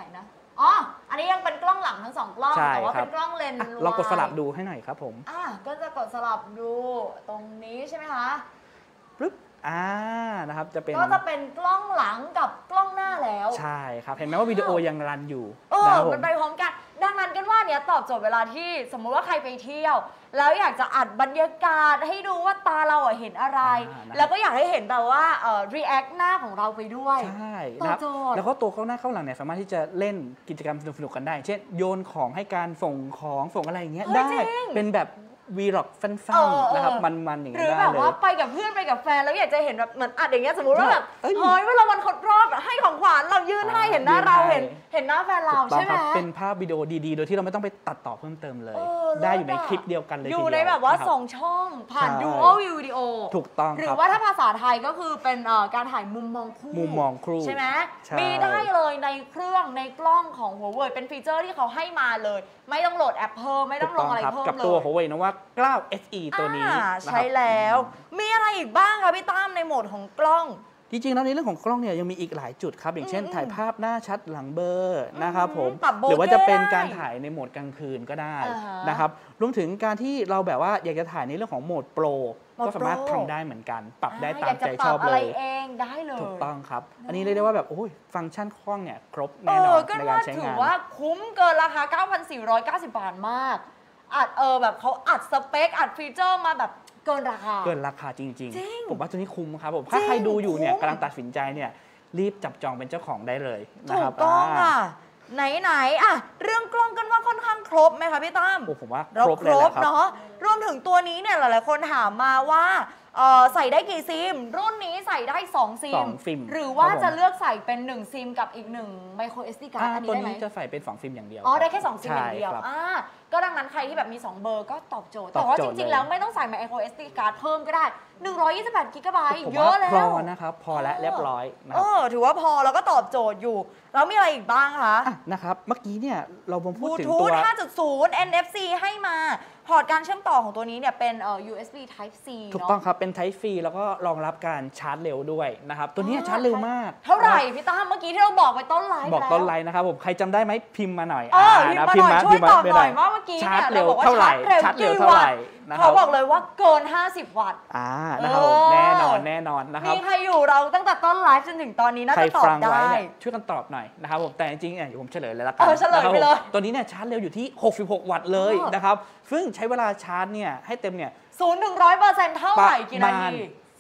อ๋ออันนี้ยังเป็นกล้องหลังทั้ง2กล้องใช่แต่ว่าครัเป็บนกล้องเลนส์ลองกดสลับวายดูให้หน่อยครับผมก็จะกดสลับดูตรงนี้ใช่ไหมคะปึ๊บนะครับจะเป็นก็จะเป็นกล้องหลังกับกล้องหน้าแล้วใช่ครับเห็นไหมว่าวิดีโอยังรันอยู่มันผมไปพร้อมกัน ดังนั้นกันว่าเนี้ยตอบโจทย์เวลาที่สมมุติว่าใครไปเที่ยว แล้วอยากจะอัดบรรยากาศให้ดูว่าตาเราเห็นอะไร แล้วก็อยากให้เห็นแบบว่าreact หน้าของเราไปด้วยใช่ตอบนะครับโจทย์แล้วก็ตัวเข้าหน้าเข้าหลังเนี่ยสามารถที่จะเล่นกิจกรรมสนุกๆกันได้ เช่นโยนของให้การส่งของส่งอะไรอย่างเงี้ยเฮ้ยได้จริงเป็นแบบวีล็อกสั้นเออๆนะครับเออมันๆอย่างหเงี้รืยอได้แบบเลยว่าไปกับเพื่อนไปกับแฟนแล้วอยากจะเห็นแบบเหมือนอัดอย่างเงี้ยสมมติว่าแบบเอ้ยเฮ้ยเวลาวันครบรอบให้ของขวัญเรายื่นให้เห็นหน้าเรายื่นให้เห็นหน้าแฟนเราถูกต้องใช่ไหมครับเป็นภาพวิดีโอดีๆ โดยที่เราไม่ต้องไปตัดต่อเพิ่มเติมเลย ได้อยู่ในคลิปเดียวกันเลยอยู่ทีในเดีวแบบว่านะครับ 2 ช่องผ่านใช่ Dual View Video ถูกต้องหรืคอรับว่าถ้าภาษาไทยก็คือเป็นการถ่ายมุมมองคู่มุมมองคู่ใช่ไหมใช่มีได้เลยในเครื่องในกล้องของ Huawei เป็นฟีเจอร์ที่เขาให้มาเลย ไม่ต้องโหลดแอปเพิ่มไม่ต้องลงอะไรครับเพิ่มกับเลยตัว Huawei Nova 9 SE ตัวนี้นะครับใช่แล้ว มีอะไรอีกบ้างคะพี่ตั้มในโหมดของกล้องจริงๆแล้วในเรื่องของกล้องเนี่ยยังมีอีกหลายจุดครับ อย่างเช่นถ่ายภาพหน้าชัดหลังเบลอร์นะครับผมปรับโบหรือว่าจะเป็นได้การถ่ายในโหมดกลางคืนก็ได้อ่าฮะนะครับรวมถึงการที่เราแบบว่าอยากจะถ่ายในเรื่องของโหมดโปรโหมดก็สามารถโปรทำได้เหมือนกัน ปรับได้อตามใจชอบยากจะปรับอะเลไรยเองได้เลยถูกต้องครับ อันนี้เรียกได้ว่าแบบโอ้ยฟังก์ชันคล่องเนี่ยครบแน่นอนก็ในกาว่ารใช้ถืงาอน ว่าคุ้มเกินราคา 9,490 บาทมากอัดแบบเขาอัดสเปคอัดฟีเจอร์มาแบบเกินราคาเกินราคาจริงจริงๆ ผมว่าตัวนี้คุ้มครับผมถ้าใครดูอยู่เนี่ยคุ้มกำลังตัดสินใจเนี่ยรีบจับจองเป็นเจ้าของได้เลยนะถูครักบต้องค่ะไหนเรื่องกล้องกันว่าค่อนข้างครบไหมคะพี่ตั้มโอ้ผมว่าเราครบคเลยรแหบละครับเนาะรวมถึงตัวนี้เนี่ยหลายๆคนถามมาว่าใส่ได้กี่ซิม รุ่นนี้ใส่ได้ 2 ซิม 2 ซิมหรือว่าครับผมจะเลือกใส่เป็น 1 ซิมกับอีก 1 micro SD card อันนี้ตัวได้ไหมนี้จะใส่เป็น2ซิมอย่างเดียวอ๋อรับได้แค่ 2 ซิมอย่างเดียวใช่ครับก็ดังนั้นใครที่แบบมี 2 เบอร์ก็ตอบโจทย์ตอบแต่ว่าโจจทย์ริงเลๆยแล้วไม่ต้องใส่ micro SD card เพิ่มก็ได้ 128 กิกะไบต์ผมเยอะว่าแล้พอวนะครับพอแล้วเรียบร้อยนะครับถือว่าพอแล้วก็ตอบโจทย์อยู่ แล้วมีอะไรอีกบ้างคะนะครับเมื่อกี้เนี่ยเรามาบพูดลูถึงทูตัวธ 5.0 NFC ให้มา พอร์ตการเชื่อมต่อของตัวนี้เนี่ยเป็น USB Type C ถูกเนาะต้องครับเป็น Type C แล้วก็รองรับการชาร์จเร็วด้วยนะครับตัวนี้ชาร์จเร็วมากเท่าไหร่พี่ตั้มเมื่อกี้ที่เราบอกไปต้นไลฟ์บอกแล้วต้นไลน์นะครับผมใครจำได้ไหมพิมพ์มาหน่อยพิมพ์มาหน่อยช่วยตอบหน่อยพิมพ์ว่าเมื่อกี้ชาร์เนี่จยเร็เราวบอกว่าเท่าไหร่ชาร์จเร็วเท่าไหร่นะคเขารับบอกเลยว่าเกิน 50 วัตต์นะครับผมแน่นอนนะครับมีใครอยู่เราตั้งแต่ต้นไลฟ์จนถึงตอนนี้น่าใครจะตอบฟังไว้ได้เนี่ยช่วยกันตอบหน่อยนะครับผมแต่จริงๆเนี่ยเดี๋ยวผมเฉลยเลยละกัเฉลยนะครับไปเลยผมตัวนี้เนี่ยชาร์จเร็วอยู่ที่ 66 วัตต์เลยนะครับซึ่งใช้เวลาชาร์จเนี่ยให้เต็มเนี่ย 0 ถึง 100% เท่าไหร่กี่นาที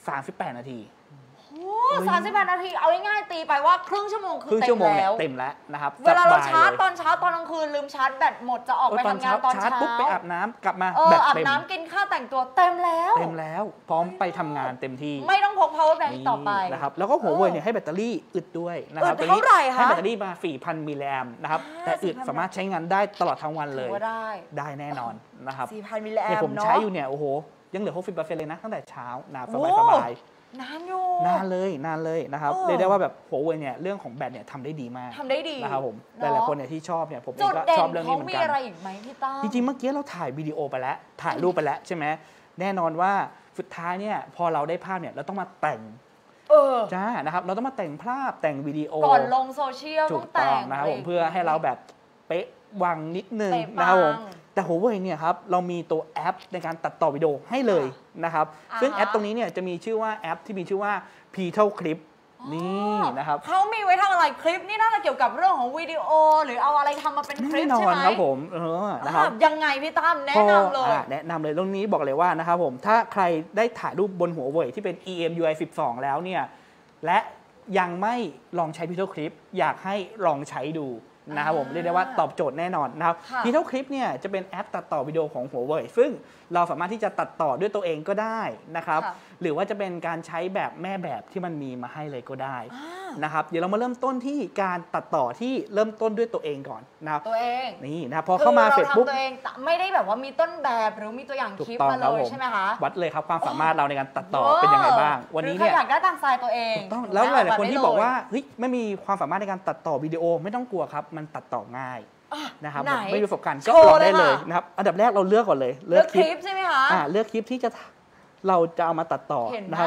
38 นาที 38 นาที เอาง่ายๆตีไปว่าครึ่งชั่วโมงคือครึ่งเต็ชั่วมโมงเนี่แล้ยว เต็มแล้วนะครับเวลาเราสบยชาร์จลยตอนเช้าตอนกลางคืนลืมชาร์จแบตหมดจะออกไปทำงานตอนชาร์จเช้าปุ๊บไปอาบน้ำกลับมาแบแบบอาบเต็มน้ำกินข้าวแต่งตัวเต็มแล้วเต็มแล้วพร้อมไปทำงานเต็มที่ไม่ต้องพก power bank ต่อไปนะครับแล้วก็หัวเว่ยเนี่ยให้แบตเตอรี่อึดด้วยนะครับอึดเท่าไหร่คะให้แบตเตอรี่มา 4,000 มิลลิแอมนะครับแต่อึด 4,000 สามารถใช้งานได้ตลอดทั้งวันเลถืยอว่าได้ได้แน่นอนนะครับ 4,000 มิลลิแอเนี่ยมผมเนาะใช้อยู่เนี่ยโอ้โหยังเหลือ 60%เลยนะตั้งแต่เช้านะสโอ้บายนานอยู่ๆนานเลยนะครับเออเรียกได้ว่าแบบหัวเว่ยเนี่ยเรื่องของแบตเนี่ยทำได้ดีมากทำได้ดีนะครับผมหเนอะลายๆคนเนี่ยที่ชอบเนี่ยผมเอจุงดก็เด่ชอบนเรื่องเขานี้เหมือนมีกันอะไรอีกไหมพี่ตั้มจริงๆ เมื่อกี้เราถ่ายวิดีโอไปแล้ว ถ่ายรูปไปแล้วใช่ไหมแน่นอนว่าสุดท้ายเนี่ยพอเราได้ภาพเนี่ยเราต้องมาแต่ง จ้านะครับเราต้องมาแต่งภาพแต่งวิดีโอก่อนลงโซเชียลถูต้อก งต้แต่องงนะครับผมเพื่อให้เราแบบเป๊ะวังนิดนึงเป๊ะนะครับผมปังแต่หัวเว่ยเนี่ยครับเรามีตัวแอปในการตัดต่อวิดีโอให้เลยนะครับซึ่งแอปตรงนี้เนี่ยจะมีชื่อว่าแอปที่มีชื่อว่า p e t a l Clip นี่นะครับเขามีไว้ทำอะไรคลิปนี่น่าจะเกี่ยวกับเรื่องของวิดีโอ หรือเอาอะไรทำมาเป็นคลิแน่ปนอใช่นไหมครับผมนะครับยังไงพี่ตั้มแนะนำเลยแนะนำเลยตรงนี้บอกเลยว่านะครับผมถ้าใครได้ถ่ายรูปบนหัวเว่ยที่เป็น EMUI 12 แล้วเนี่ยและยังไม่ลองใช้ p e t a l Clip อยากให้ลองใช้ดูนะครับผมเรียกได้ว่าตอบโจทย์แน่นอนนะครับค่ะ p e t a l Clip เนี่ยจะเป็นแอปตัดต่อวิดีโอของหัวเว่ยซึ่งเราสามารถที่จะตัดต่อด้วยตัวเองก็ได้นะครับค่ะหรือว่าจะเป็นการใช้แบบแม่แบบที่มันมีมาให้เลยก็ได้นะครับเดี๋ยวเรามาเริ่มต้นที่การตัดต่อที่เริ่มต้นด้วยตัวเองก่อนนะครับตัวเองนี่นะครับพอเข้ามาเสร็จคือปุ๊บทำตัวเองแต่ไม่ได้แบบว่ามีต้นแบบหรือมีตัวอย่างถูคกลิปต้องมาคเลรับยผมใช่ไหมคะวัดเลยครับความสามารถเราในการตัดต่อเป็นยังไงบ้าง วันนี้หรือเนี่ยใครอยากได้ตามสไตล์ตัวเองถูกต้องแล้วหลายๆคนที่บอกว่าเฮ้ยไม่มีความสามารถในการตัดต่อวิดีโอไม่ต้องกลัวครับมันตัดต่อง่ายนะครับไหนไม่มีประสบการณ์ก็โชว์ลองได้เลเลย ยค่ะนะครับอันดับแรกเราเลือกก่อนเลยเลือกคลิปใช่ไหมคะเลือกคลิปที่เราจะเอามาตัดต่อเห็นไหมนะครับ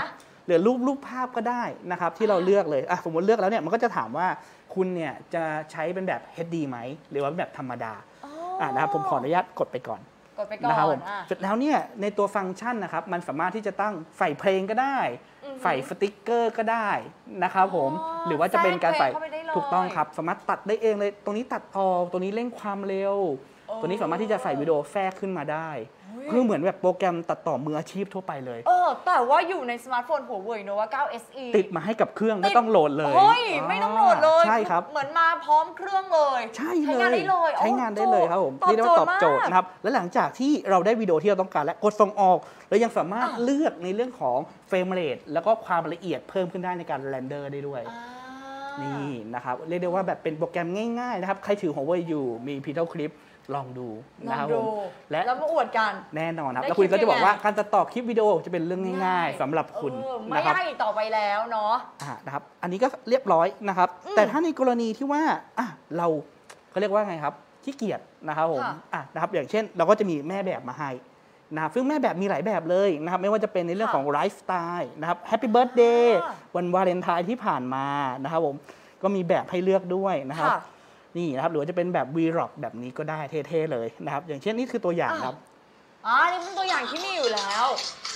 หรือรูปภาพก็ได้นะครับที่เราเลือกเลยสมมติเลือกแล้วเนี่ยมันก็จะถามว่าคุณเนี่ยจะใช้เป็นแบบ HD ไหมหรือว่าแบบธรรมดานะครับผมขออนุญาตกดไปก่อนนะครับผมเสร็จแล้วเนี่ยในตัวฟังก์ชันนะครับมันสามารถที่จะตั้งใส่เพลงก็ได้ใส่สติ๊กเกอร์ก็ได้นะครับผมหรือว่าจะเป็นการใส่ถูกต้องครับสามารถตัดได้เองเลยตรงนี้ตัดออกตรงนี้เร่งความเร็วตัวนี้สามารถที่จะใส่วิดีโอแทรกขึ้นมาได้คือเหมือนแบบโปรแกรมตัดต่อมืออาชีพทั่วไปเลยแต่ว่าอยู่ในสมาร์ทโฟนหัวเว่ย Nova 9 SE ติดมาให้กับเครื่องไม่ต้องโหลดเลยไม่ต้องโหลดเลยใช่ครับเหมือนมาพร้อมเครื่องเลยใช้งานได้เลยใช้งานได้เลยครับผมที่เรียกว่าตอบโจทย์นะครับและหลังจากที่เราได้วิดีโอที่เราต้องการและกดส่งออกเรายังสามารถเลือกในเรื่องของเฟรมเรทแล้วก็ความละเอียดเพิ่มขึ้นได้ในการเรนเดอร์ได้ด้วยนี่นะครับเรียกได้ว่าแบบเป็นโปรแกรมง่ายๆนะครับใครถือ Huawei อยู่มีพีเทลคลิปลองดูนะครับผมแล้วมาอวดกันแน่นอนครับแล้วคุณก็จะบอกว่าการตัดต่อคลิปวิดีโอจะเป็นเรื่องง่ายๆสำหรับคุณไม่ยากอีกต่อไปแล้วเนาะนะครับอันนี้ก็เรียบร้อยนะครับแต่ถ้าในกรณีที่ว่าเราเขาเรียกว่าไงครับขี้เกียจนะครับผมนะครับอย่างเช่นเราก็จะมีแม่แบบมาให้นะครับซึ่งแม่แบบมีหลายแบบเลยนะครับไม่ว่าจะเป็นในเรื่องของไลฟ์สไตล์นะครับแฮปปี้เบิร์ธเดย์วันวาเลนไทน์ที่ผ่านมานะครับผมก็มีแบบให้เลือกด้วยนะครับนี่นะครับหรือว่าจะเป็นแบบ Vlog แบบนี้ก็ได้เท่ๆเลยนะครับอย่างเช่นนี่คือตัวอย่างครับนี่เป็นตัวอย่างที่มีอยู่แล้ว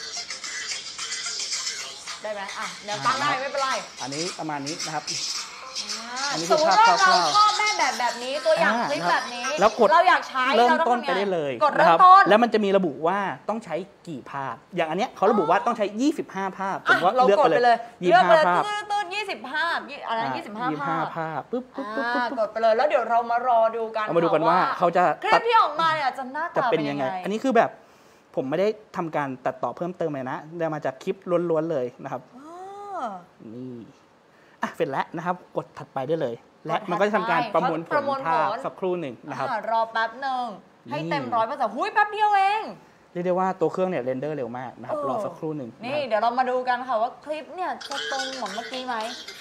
ได้ไหมแนวตั้งได้ไม่เป็นไรอันนี้ประมาณนี้นะครับสมมติว่าเราชอบแม่แบบนี้ตัวอย่างคลิปแบบนี้แล้วกดเราอยากใช้เริ่มต้นไปได้เลยกดเริ่มต้นแล้วมันจะมีระบุว่าต้องใช้กี่ภาพอย่างอันเนี้ยเขาระบุว่าต้องใช้25ภาพผมว่าเลือกไปเลย 25ภาพต้น20ภาพอะไร25ภาพปุ๊บกดไปเลยแล้วเดี๋ยวเรามารอดูกันมาดูกันว่าเขาจะคลิปที่ออกมาเนี่ยจะหน้าตาเป็นยังไงอันนี้คือแบบผมไม่ได้ทำการตัดต่อเพิ่มเติมเลยนะได้มาจากคลิปล้วนๆเลยนะครับนี่เสร็จแล้วนะครับกดถัดไปได้เลยและมันก็จะทำการประมวลผลภาพสักครู่หนึ่งนะครับรอแป๊บหนึ่งให้เต็ม100%หุ้ยแป๊บเดียวเองเรียกได้ว่าตัวเครื่องเนี่ยเรนเดอร์เร็วมากนะครับรอสักครู่หนึ่งนี่เดี๋ยวเรามาดูกันค่ะว่าคลิปเนี่ยจะตรงเหมือนเมื่อกี้ไหม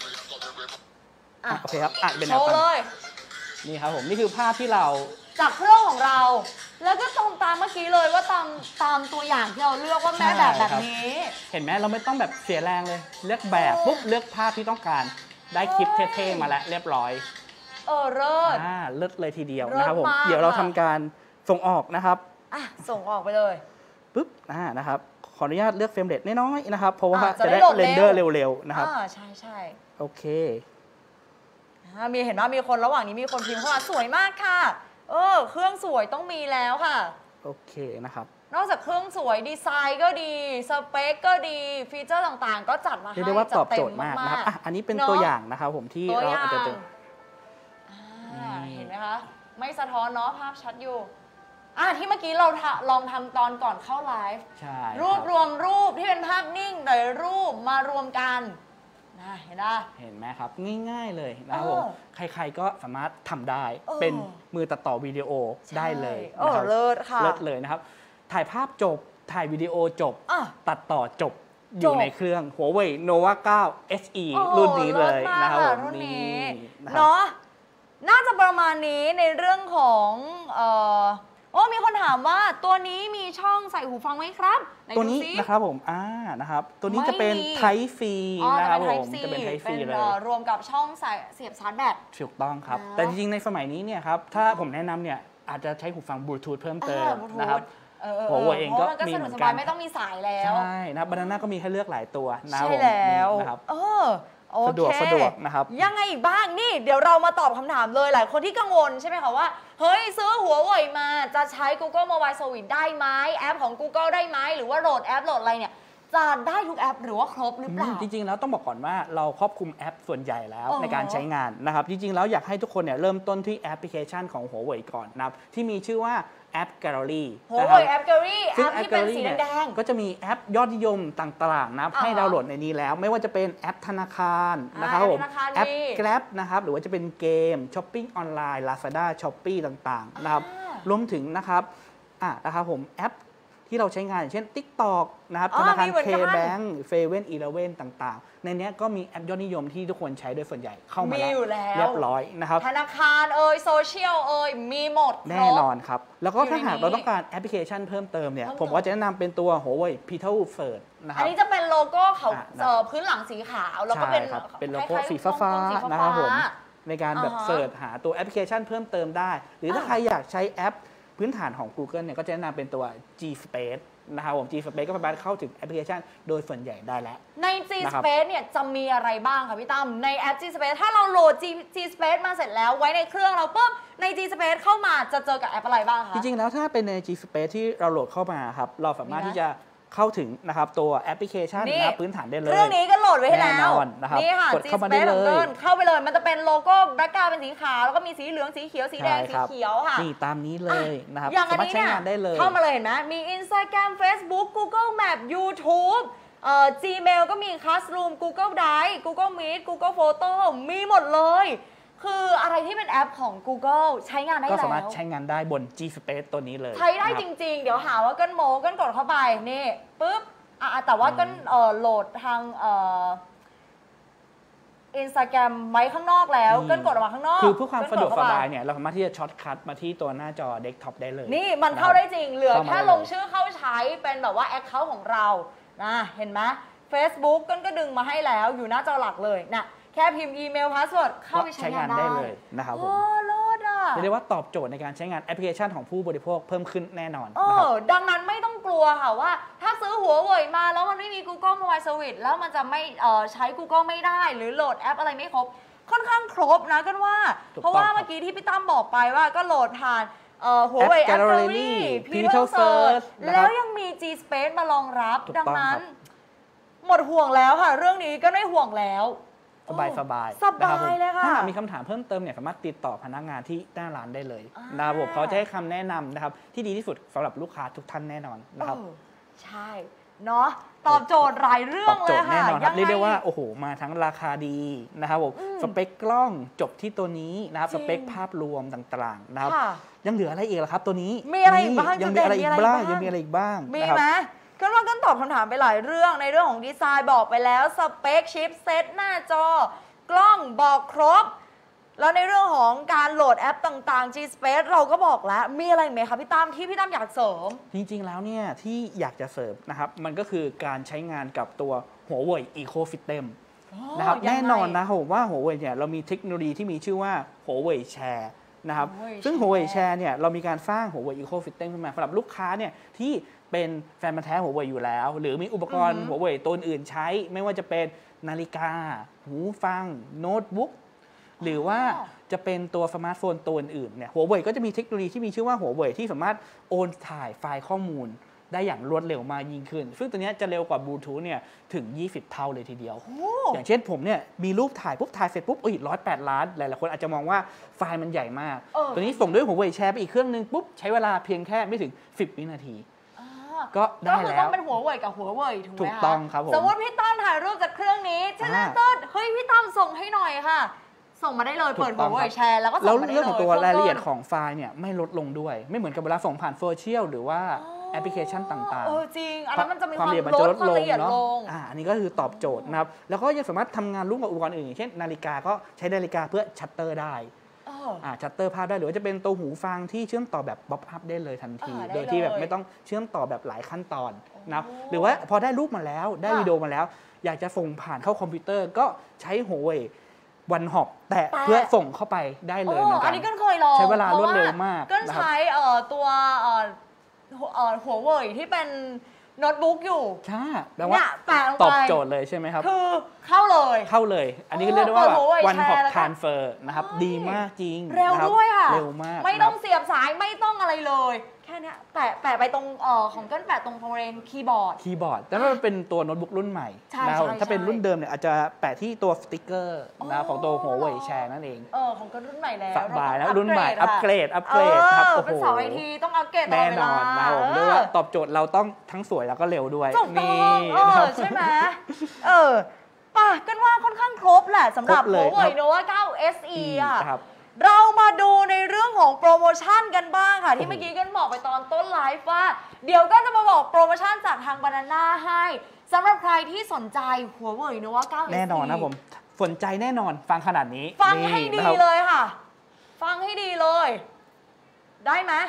โอเคครับเป็นแนวตั้งเลยนี่ครับผมนี่คือภาพที่เราจากเครื่องของเราแล้วก็ตรงตามเมื่อกี้เลยว่าตามตัวอย่างที่เราเลือกว่าแม่แบบนี้เห็นไหมเราไม่ต้องแบบเสียแรงเลยเลือกแบบปุ๊บเลือกภาพที่ต้องการได้คลิปเท่ๆมาแล้วเรียบร้อยเลิศเลิศเลยทีเดียวนะครับผมเดี๋ยวเราทำการส่งออกนะครับส่งออกไปเลยปุ๊บนะครับขออนุญาตเลือกเฟรมเรทน้อยๆนะครับเพราะว่าจะได้เรนเดอร์เร็วๆนะครับใช่โอเคมีเห็นว่ามีคนระหว่างนี้มีคนพิมพ์เข้ามาสวยมากค่ะเครื่องสวยต้องมีแล้วค่ะโอเคนะครับนอกจากเครื่องสวยดีไซน์ก็ดีสเปคก็ดีฟีเจอร์ต่างๆก็จัดมาให้เรียกได้ว่าตอบโจทย์มากนะครับอันนี้เป็นตัวอย่างนะครับผมที่เราอาจจะเห็นไหมคะไม่สะท้อนเนาะภาพชัดอยู่ที่เมื่อกี้เราลองทำตอนก่อนเข้าไลฟ์รวบรวมรูปที่เป็นภาพนิ่งหลายรูปมารวมกันเห็นไหมครับง่ายๆเลยนะครับผมใครๆก็สามารถทำได้เป็นมือตัดต่อวิดีโอได้เลยนะครับเลิศค่ะเลิศเลยนะครับถ่ายภาพจบถ่ายวิดีโอจบตัดต่อจบอยู่ในเครื่อง Huawei Nova 9 SE รุ่นนี้เลยนะครับรุ่นนี้เนาะน่าจะประมาณนี้ในเรื่องของมีคนถามว่าตัวนี้มีช่องใส่หูฟังไหมครับตัวนี้นะครับผมนะครับตัวนี้จะเป็น Type C นะครับผมจะเป็น Type C เลยรวมกับช่องใส่เสียบชาร์จแบตถูกต้องครับแต่จริงๆในสมัยนี้เนี่ยครับถ้าผมแนะนำเนี่ยอาจจะใช้หูฟังบลูทูธเพิ่มเติมนะครับHuaweiเองก็มีเหมือนกันไม่ต้องมีสายแล้วใช่นะครับ Banana ก็มีให้เลือกหลายตัวนะใช่แล้วนะครับสะดวกนะครับยังไงอีกบ้างนี่เดี๋ยวเรามาตอบคำถามเลยหลายคนที่กังวลใช่ไหมคะว่าเฮ้ยซื้อหัวเว่ยมาจะใช้ Google Mobile Service ได้ไหมแอปของ Google ได้ไหมหรือว่าโหลดแอปโหลดอะไรเนี่ยจะได้ทุกแอปหรือว่าครบหรือเปล่าจริงๆแล้วต้องบอกก่อนว่าเราครอบคลุมแอปส่วนใหญ่แล้วในการใช้งานนะครับจริงๆแล้วอยากให้ทุกคนเนี่ยเริ่มต้นที่แอปพลิเคชันของหัวเว่ยก่อนนะครับที่มีชื่อว่าแอป Gallery หัวเว่ยแอป Gallery แอปที่เป็นสีแดงก็จะมีแอปยอดนิยมต่างๆนะครับให้ดาวน์โหลดในนี้แล้วไม่ว่าจะเป็นแอปธนาคารนะครับผมแอป Grab นะครับหรือว่าจะเป็นเกมช้อปปิ้งออนไลน์ Lazada Shopee ต่างๆนะครับรวมถึงนะครับนะครับผมแอปที่เราใช้งานอย่างเช่น TikTok นะครับธนาคาร K-Bank 7-Eleven ต่างๆ ในนี้ก็มีแอปยอดนิยมที่ทุกคนใช้โดยส่วนใหญ่เข้ามาแล้วเรียบร้อยนะครับธนาคารโซเชียลมีหมดแน่นอนครับแล้วก็ถ้าหากเราต้องการแอปพลิเคชันเพิ่มเติมเนี่ยผมก็จะแนะนำเป็นตัว Huawei Petal Search นะครับอันนี้จะเป็นโลโก้เขาพื้นหลังสีขาวแล้วก็เป็นโลโก้สีฟ้าๆนะครับผมในการแบบเสิร์ชหาตัวแอปพลิเคชันเพิ่มเติมได้หรือถ้าใครอยากใช้แอปพื้นฐานของ Google เนี่ยก็จะแนะนำเป็นตัว G Space นะครับผม G Space ก็สามารถเข้าถึงแอปพลิเคชันโดยส่วนใหญ่ได้แล้วใน G Space เนี่ยจะมีอะไรบ้างคะพี่ตั้มในแอป G Space ถ้าเราโหลด G Space มาเสร็จแล้วไว้ในเครื่องเราปุ๊บใน G Space เข้ามาจะเจอกับแอปอะไรบ้างคะจริงๆแล้วถ้าเป็นใน G Space ที่เราโหลดเข้ามาครับเราสามารถที่จะเข้าถึงนะครับตัวแอปพลิเคชันนะพื้นฐานได้เลยเครื่องนี้ก็โหลดไว้ให้แล้วนี่ค่ะกดเข้ามาได้เลยเข้าไปเลยมันจะเป็นโลโก้แบ็คกราวด์เป็นสีขาวแล้วก็มีสีเหลืองสีเขียวสีแดงสีเขียวค่ะนี่ตามนี้เลยนะครับสามารถใช้งานได้เลยเข้ามาเลยเห็นไหมมี Instagram Facebook Google Map YouTube Gmail ก็มี Classroom Google Drive Google Meet Google Photo มีหมดเลยคืออะไรที่เป็นแอปของ Google ใช้งานได้แล้วก็สามารถใช้งานได้บน G Space ตัวนี้เลยใช้ได้จริงๆเดี๋ยวหาว่าเกินโมเกินกดเข้าไปนี่ปุ๊บแต่ว่าเกินโหลดทางInstagram ไว้ข้างนอกแล้วเกินกดออกมาข้างนอกคือเพื่อความสะดวกสบายเนี่ยเราสามารถที่จะช็อตคัทมาที่ตัวหน้าจอเดสก์ท็อปได้เลยนี่มันเข้าได้จริงเหลือแค่ลงชื่อเข้าใช้เป็นแบบว่าแอคเคาท์ของเรานะเห็นไหม Facebook ก็ดึงมาให้แล้วอยู่หน้าจอหลักเลยนะแค่พิมพ์อีเมลพาสเวิร์ดเข้าไปใช้งานได้เลยนะครับผมโลดอ่ะเรียกว่าตอบโจทย์ในการใช้งานแอปพลิเคชันของผู้บริโภคเพิ่มขึ้นแน่นอนดังนั้นไม่ต้องกลัวค่ะว่าถ้าซื้อหัวเว่ยมาแล้วมันไม่มี Google Mobile Service แล้วมันจะไม่ใช้ Google ไม่ได้หรือโหลดแอปอะไรไม่ครบค่อนข้างครบนะกันว่าเพราะว่าเมื่อกี้ที่พี่ตั้มบอกไปว่าก็โหลดผ่านหัวเว่ย App Gallery Petal Search แล้วยังมี G Space มารองรับดังนั้นหมดห่วงแล้วค่ะเรื่องนี้ก็ไม่ห่วงแล้วสบายสบายเลยค่ะถ้ามีคำถามเพิ่มเติมเนี่ยสามารถติดต่อพนักงานที่หน้าร้านได้เลยนะครับผมเขาจะให้คำแนะนำนะครับที่ดีที่สุดสำหรับลูกค้าทุกท่านแน่นอนนะครับใช่เนาะตอบโจทย์หลายเรื่องเลยค่ะแน่นอนครับเรียกได้ว่าโอ้โหมาทั้งราคาดีนะครับผมสเปคกล้องจบที่ตัวนี้นะครับสเปคภาพรวมต่างๆนะครับยังเหลืออะไรอีกล่ะครับตัวนี้มีอะไรอีกบ้างยังมีอะไรอีกบ้างมีไหมก็ว่ากันตอบคำถามไปหลายเรื่องในเรื่องของดีไซน์บอกไปแล้วสเปคชิปเซตหน้าจอกล้องบอกครบแล้วในเรื่องของการโหลดแอปต่างๆ G Space เราก็บอกแล้วมีอะไรไหมคะพี่ตั้มที่พี่ตั้มอยากเสริมจริงๆแล้วเนี่ยที่อยากจะเสริมนะครับมันก็คือการใช้งานกับตัว Huawei Ecosystem นะครับแน่นอนนะผมว่า Huawei เนี่ยเรามีเทคโนโลยีที่มีชื่อว่า Huawei Share นะครับซึ่ง Huawei Share เนี่ยเรามีการสร้าง Huawei Ecosystem ขึ้นมาสำหรับลูกค้าเนี่ยที่เป็นแฟนพันธุ์แท้ Huawei อยู่แล้วหรือมีอุปกรณ์ Huawei ตัวอื่นใช้ไม่ว่าจะเป็นนาฬิกาหูฟังโน้ตบุ๊กหรือว่าจะเป็นตัวสมาร์ทโฟนตัวอื่นเนี่ย Huawei ก็จะมีเทคโนโลยีที่มีชื่อว่า Huawei ที่สามารถโอนถ่ายไฟล์ข้อมูลได้อย่างรวดเร็วมากยิ่งขึ้นซึ่งตัวนี้จะเร็วกว่าบลูทูธเนี่ยถึง20 เท่าเลยทีเดียวอย่างเช่นผมเนี่ยมีรูปถ่ายปุ๊บถ่ายเสร็จปุ๊บ108 ล้านหลายๆคนอาจจะมองว่าไฟล์มันใหญ่มากตัวนี้ส่งด้วย Huawei Share ไปอีกเครื่องนึงปุ๊บใช้เวลาเพียงแค่ไม่ถึง10 วินาทีก็ได้แล้วก็คือต้องเป็นหัวเว่ยกับหัวเว่ยถูกไหมคะถูกต้องครับผมสมมติพี่ตั้มถ่ายรูปจากเครื่องนี้เช่นต้นเฮ้ยพี่ตั้มส่งให้หน่อยค่ะส่งมาได้เลยเปิดหัวเว่ยแชร์แล้วก็ส่งมาได้เลยแล้วเรื่องของตัวรายละเอียดของไฟล์เนี่ยไม่ลดลงด้วยไม่เหมือนกับเวลาส่งผ่านโซเชียลหรือว่าแอปพลิเคชันต่างๆจริงอันนั้นมันจะมีความลดละเอียดลงอันนี้ก็คือตอบโจทย์นะครับแล้วก็ยังสามารถทำงานร่วมกับอุปกรณ์อื่นอย่างเช่นนาฬิกาก็ใช้นาฬิกาเพื่อชัตเตอร์ได้ชัตเตอร์ภาพได้หรือว่าจะเป็นตัวหูฟังที่เชื่อมต่อแบบบ๊อบอัพได้เลยทันทีโดยที่แบบไม่ต้องเชื่อมต่อแบบหลายขั้นตอนนะครับหรือว่าพอได้รูปมาแล้วได้วิดีโอมาแล้วอยากจะส่งผ่านเข้าคอมพิวเตอร์ก็ใช้ Huaweiวันฮอปแต่เพื่อส่งเข้าไปได้เลยเหมือนกันอันนี้ก็เคยลองใช้เวลารวดเร็วมากก็ใช้ตัวหัวเว่ยที่เป็นโน้ตบุ๊กอยู่ใช่แปลว่าตอบโจทย์เลยใช่ไหมครับคือเข้าเลยอันนี้ก็เรียกได้ว่าวันฮอปทรานสเฟอร์นะครับดีมากจริงเร็วด้วยค่ะเร็วมากไม่ต้องเสียบสายไม่ต้องอะไรเลยแค่นี้แปะไปตรงของเกินแปะตรงบริเวณคีย์บอร์ดแต่ว่ามันเป็นตัวโน้ตบุ๊กรุ่นใหม่นะครับถ้าเป็นรุ่นเดิมเนี่ยอาจจะแปะที่ตัวสติ๊กเกอร์นะของตัว Huawei Share นั่นเองของเกินรุ่นใหม่แล้วสบายแล้วรุ่นใหม่อัปเกรดครับโอ้โหเป็นเสาไอทีต้องอัปเกรดตลอดเวลาแน่นอนนะผมด้วยว่าตอบโจทย์เราต้องทั้งสวยแล้วก็เร็วด้วยนี่ใช่ไหมป่ะกันว่าค่อนข้างครบแหละสำหรับ Huawei Nova 9 SE อ่ะเรามาดูในเรื่องของโปรโมชั่นกันบ้างค่ะ ที่เมื่อกี้กันบอกไปตอนต้นไลฟ์ว่าเดี๋ยวก็จะมาบอกโปรโมชั่นจากทาง Banana ให้สำหรับใครที่สนใจหัวเว่ย Nova 9 SE แน่นอนนะผมสนใจแน่นอนฟังขนาดนี้ฟังให้ดีเลยค่ะ ฟังให้ดีเลย ได้ไหม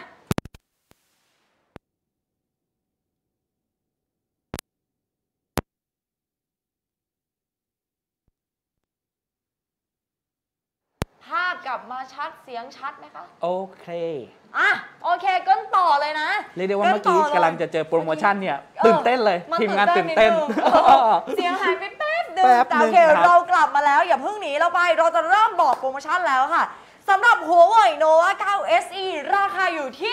ภาพกลับมาชัดเสียงชัดไหมคะโอเคอ่ะโอเคก้นต่อเลยนะเรียกได้ว่าเมื่อกี้กำลังจะเจอโปรโมชั่นเนี่ยตื่นเต้นเลยทีมงานตื่นเต้นเสียงหายไปแป๊บนึงแป๊บแต่นึโองเคเรากลับมาแล้วอย่าเพิ่งหนีเราไปเราจะเริ่มบอกโปรโมชั่นแล้วค่ะสำหรับหัวเว่ย Nova 9 SE ราคาอยู่ที่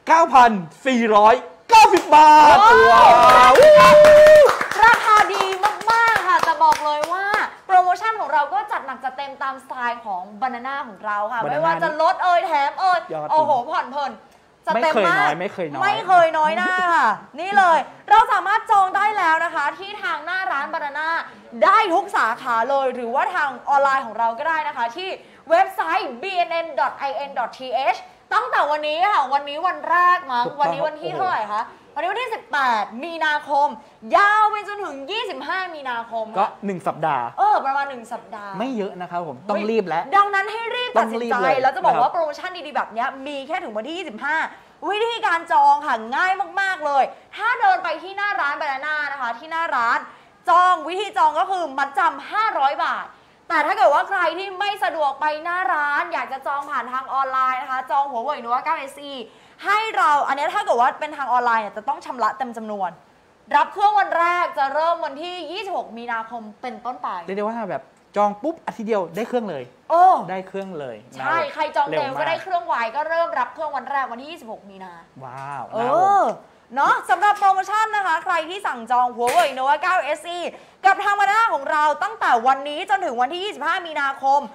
9,490 บาทว้าวว้าวราคาดีมากๆค่ะแต่บอกเลยว่าโปรโมชั่นของเราก็จัดหนักจัดเต็มตามสไตล์ของ Banana ของเราค่ะ Banana ไม่ว่าจะลดแถมยอดโอ้โหผ่อนเพลินจัดเต็มมากไม่เคยน้อยไม่เคยน้อยหน้าค่ะนี่เลยเราสามารถจองได้แล้วนะคะ ที่ทางหน้าร้าน Banana ได้ทุกสาขาเลยหรือว่าทางออนไลน์ของเราก็ได้นะคะที่เว็บไซต์ bnn.in.th ตั้งแต่วันนี้ค่ะวันนี้วันแรกมั้งวันนี้วันที่เท่าไหร่คะวันนี้วันที่ 18 มีนาคม ยาวไปจนถึง 25 มีนาคมก็ 1 สัปดาห์ประมาณ 1 สัปดาห์ไม่เยอะนะครับผมต้องรีบแล้วดังนั้นให้รีบตัดสินใจต้องรีบเลยแล้วจะบอกนะครับว่าโปรโมชั่นดีๆแบบนี้มีแค่ถึงวันที่ 25 วิธีการจองค่ะง่ายมากๆเลย ถ้าเดินไปที่หน้าร้าน Banana นะคะที่หน้าร้านจองวิธีจองก็คือมัดจำ500 บาท แต่ถ้าเกิดว่าใครที่ไม่สะดวกไปหน้าร้านอยากจะจองผ่านทางออนไลน์นะคะจองหัวเว่ย Nova 9 SE ให้เราอันนี้ถ้าเกิดว่าเป็นทางออนไลน์จะต้องชำระเต็มจำนวน รับเครื่องวันแรกจะเริ่มวันที่ 26 มีนาคมเป็นต้นไปเรียกได้ว่าแบบจองปุ๊บอาทิตย์เดียวได้เครื่องเลยโอ้ได้เครื่องเลยนะใช่ใครจองเร็วมาก็ได้เครื่องไวก็เริ่มรับเครื่องวันแรกวันที่ 26 มีนาว้าวเอนะครับผมเนาะสำหรับโปรโมชั่นนะคะ ใครที่สั่งจองหัวเว่ย Nova 9 SE กับทางมาด้าของเราตั้งแต่วันนี้จนถึงวันที่ 25 มีนาคม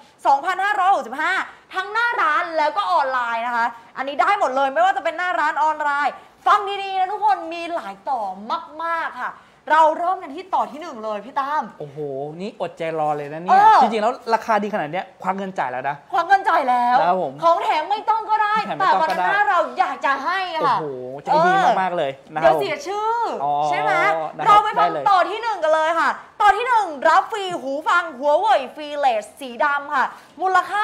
2565 ทั้งหน้าร้านแล้วก็ออนไลน์นะคะ อันนี้ได้หมดเลยไม่ว่าจะเป็นหน้าร้านออนไลน์ ฟังดีๆนะทุกคนมีหลายต่อมากๆค่ะ เราเริ่มกันที่ต่อที่ 1 เลยพี่ตั้มโอ้โห นี่อดใจรอเลยนะเนี่ย จริงๆแล้วราคาดีขนาดเนี้ยควักเงินจ่ายแล้วนะความเงินจ่ายแล้วครับผมของแถมไม่ต้องก็ได้แถมไม่แต่ต้องวันก็ได้นั้นเราอยากจะให้โอ้ค่ะโห ใจดีมากๆเลยนะคเดี๋รัยบวเสียชื่อออใช่ไหมนะครับเราไปฟังได้เลยต่อที่ 1 กันเลยค่ะ ต่อที่ 1 รับฟรีหูฟังหัวเว่ยฟรีเลสสีดำค่ะ มูลค่า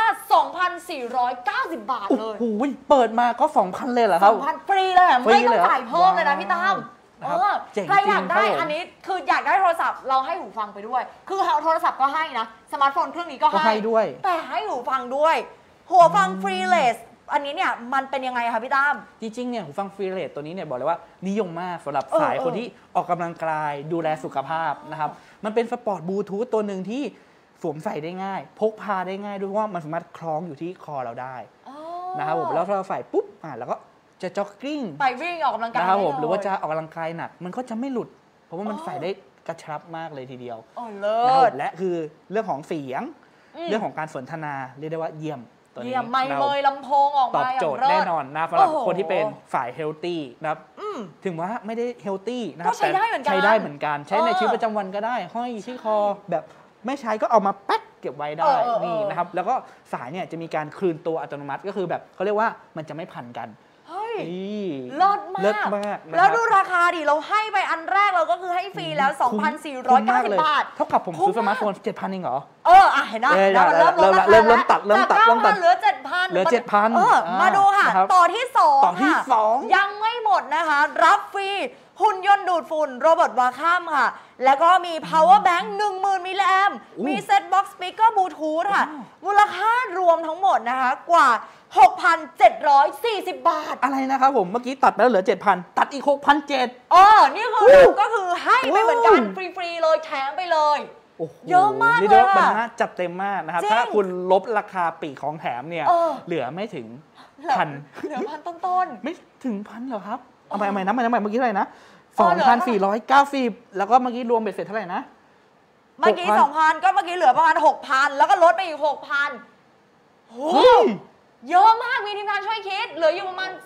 2,490 บาทโอ้เลยโหเปิดมาก็ 2,000 เลยเหรอครับ 2,000 ฟรีเลยอะฟรีไม่ต้อเลยงเหรอจ่ายเพิ่มเลยนะพี่ตั้มว้าว เจ๋งใครอยากได้จริงครับผมอันนี้คืออยากได้โทรศัพท์เราให้หูฟังไปด้วย คือเอาโทรศัพท์ก็ให้นะสมาร์ทโฟนเครื่องนี้ก็ก็ให้ด้วยแต่ให้หูฟังด้วย หัวฟังฟรีเลสอันนี้เนี่ยมันเป็นยังไงคะพี่ตั้มจริงๆเนี่ยหูฟังฟรีเรทตัวนี้เนี่ยบอกเลยว่านิยมมากสำหรับสายเออคนที่ออกกำลังกายดูแลสุขภาพนะครับ มันเป็นสปอร์ตบลูทูธตัวหนึ่งที่สวมใส่ได้ง่าย พกพาได้ง่ายด้วยเพราะว่ามันสามารถคล้องอยู่ที่คอเราได้อ๋อนะครับผมแล้วเราใส่ปุ๊บแล้วก็จะจ็อกกิ้งไปวิ่งออกกำลังกายนะครับผมได้เลยหรือว่าจะออกกำลังกายหนักมันก็จะไม่หลุด เพราะว่ามันใส่ได้กระชับมากเลยทีเดียวโอ้เลินะครับศและคือเรื่องของเสียงอืมเรื่องของการสนทนาเรียกได้ว่าเยี่ยมตัวนี้เยี่ยมไม่นะครับเมยลำโพงออกตอบมาอย่าโจงทย์เลิแน่ศนอนนะสำหรับโอ้โหคนที่เป็นฝ่ายเฮลตี้นะครับอืมถึงว่าไม่ได้เฮลตี้นะครับก็ใช้ได้เหมือนกันใช้ได้เหมือนกัน ใช้ในเออชีวิตประจำวันก็ได้ ห้อยที่คอแบบไม่ใช้ก็เอามาแป๊กเก็บไว้ได้ นี่นะครับ แล้วก็สายเนี่ยจะมีการคืนตัวอัตโนมัติก็คือแบบเขาเรียกว่ามันจะไม่พันกันเฮ้ยนี่เลิศมากเลิศมากนะครับแล้วดูราคาดิเราให้ไปอันแรกเราก็คือให้ฟรีแล้วคุ้มมากเลย 2,490 บาทเท่ากับผมคุ้มซื้อสมาร์ทโฟนมาก 7,000 เองเหรอเห็นไหมเริ่มแล้วมันเริ่มลดราคาเริ่มแล้วตัดเริ่มตัดจากเริ่มตัด 9,000เหลือ 7,000 เหลือ 7,000 มาดูค่ะนะครับต่อที่2 ต่อที่ค่ะสองยังไม่หมดนะคะ รับฟรีหุ่นยนต์ดูดฝุ่นโรเบิร์ตวาคัมค่ะ แล้วก็มี power bank 10,000 มิลลิแอมป์มี set box speaker bluetooth ค่ะ มูลค่ารวมทั้งหมดนะคะกว่า 6,740 บาทอะไรนะครับผม เมื่อกี้ตัดไปแล้วเหลือ 7,000 ตัดอีก 6,700 นี่คือก็คือให้ไปเหมือนกันฟรีๆเลยแถมไปเลยโอ้โหเยอะมากนี่เรียกว่าเลยอะบรรณะจัดเต็มมากนะครับจริงถ้าคุณลบราคาปีกของแถมเนี่ย เหลือไม่ถึงพันเหลือพันต้นไม่ถึงพันเหรอครับ เอาใหม่นะเมื่อกี้เท่าไหร่นะเหลือ 2,490 แล้วก็เมื่อกี้รวมเบ็ดเสร็จเท่าไหร่นะเมื่อกี้ 2,000 ก็เมื่อกี้เหลือประมาณ 6,000 แล้วก็ลดไปอีก 6,000โหเฮ้ยเยอะมากมีทีมงานช่วยคิด เหลืออยู่ประมาณ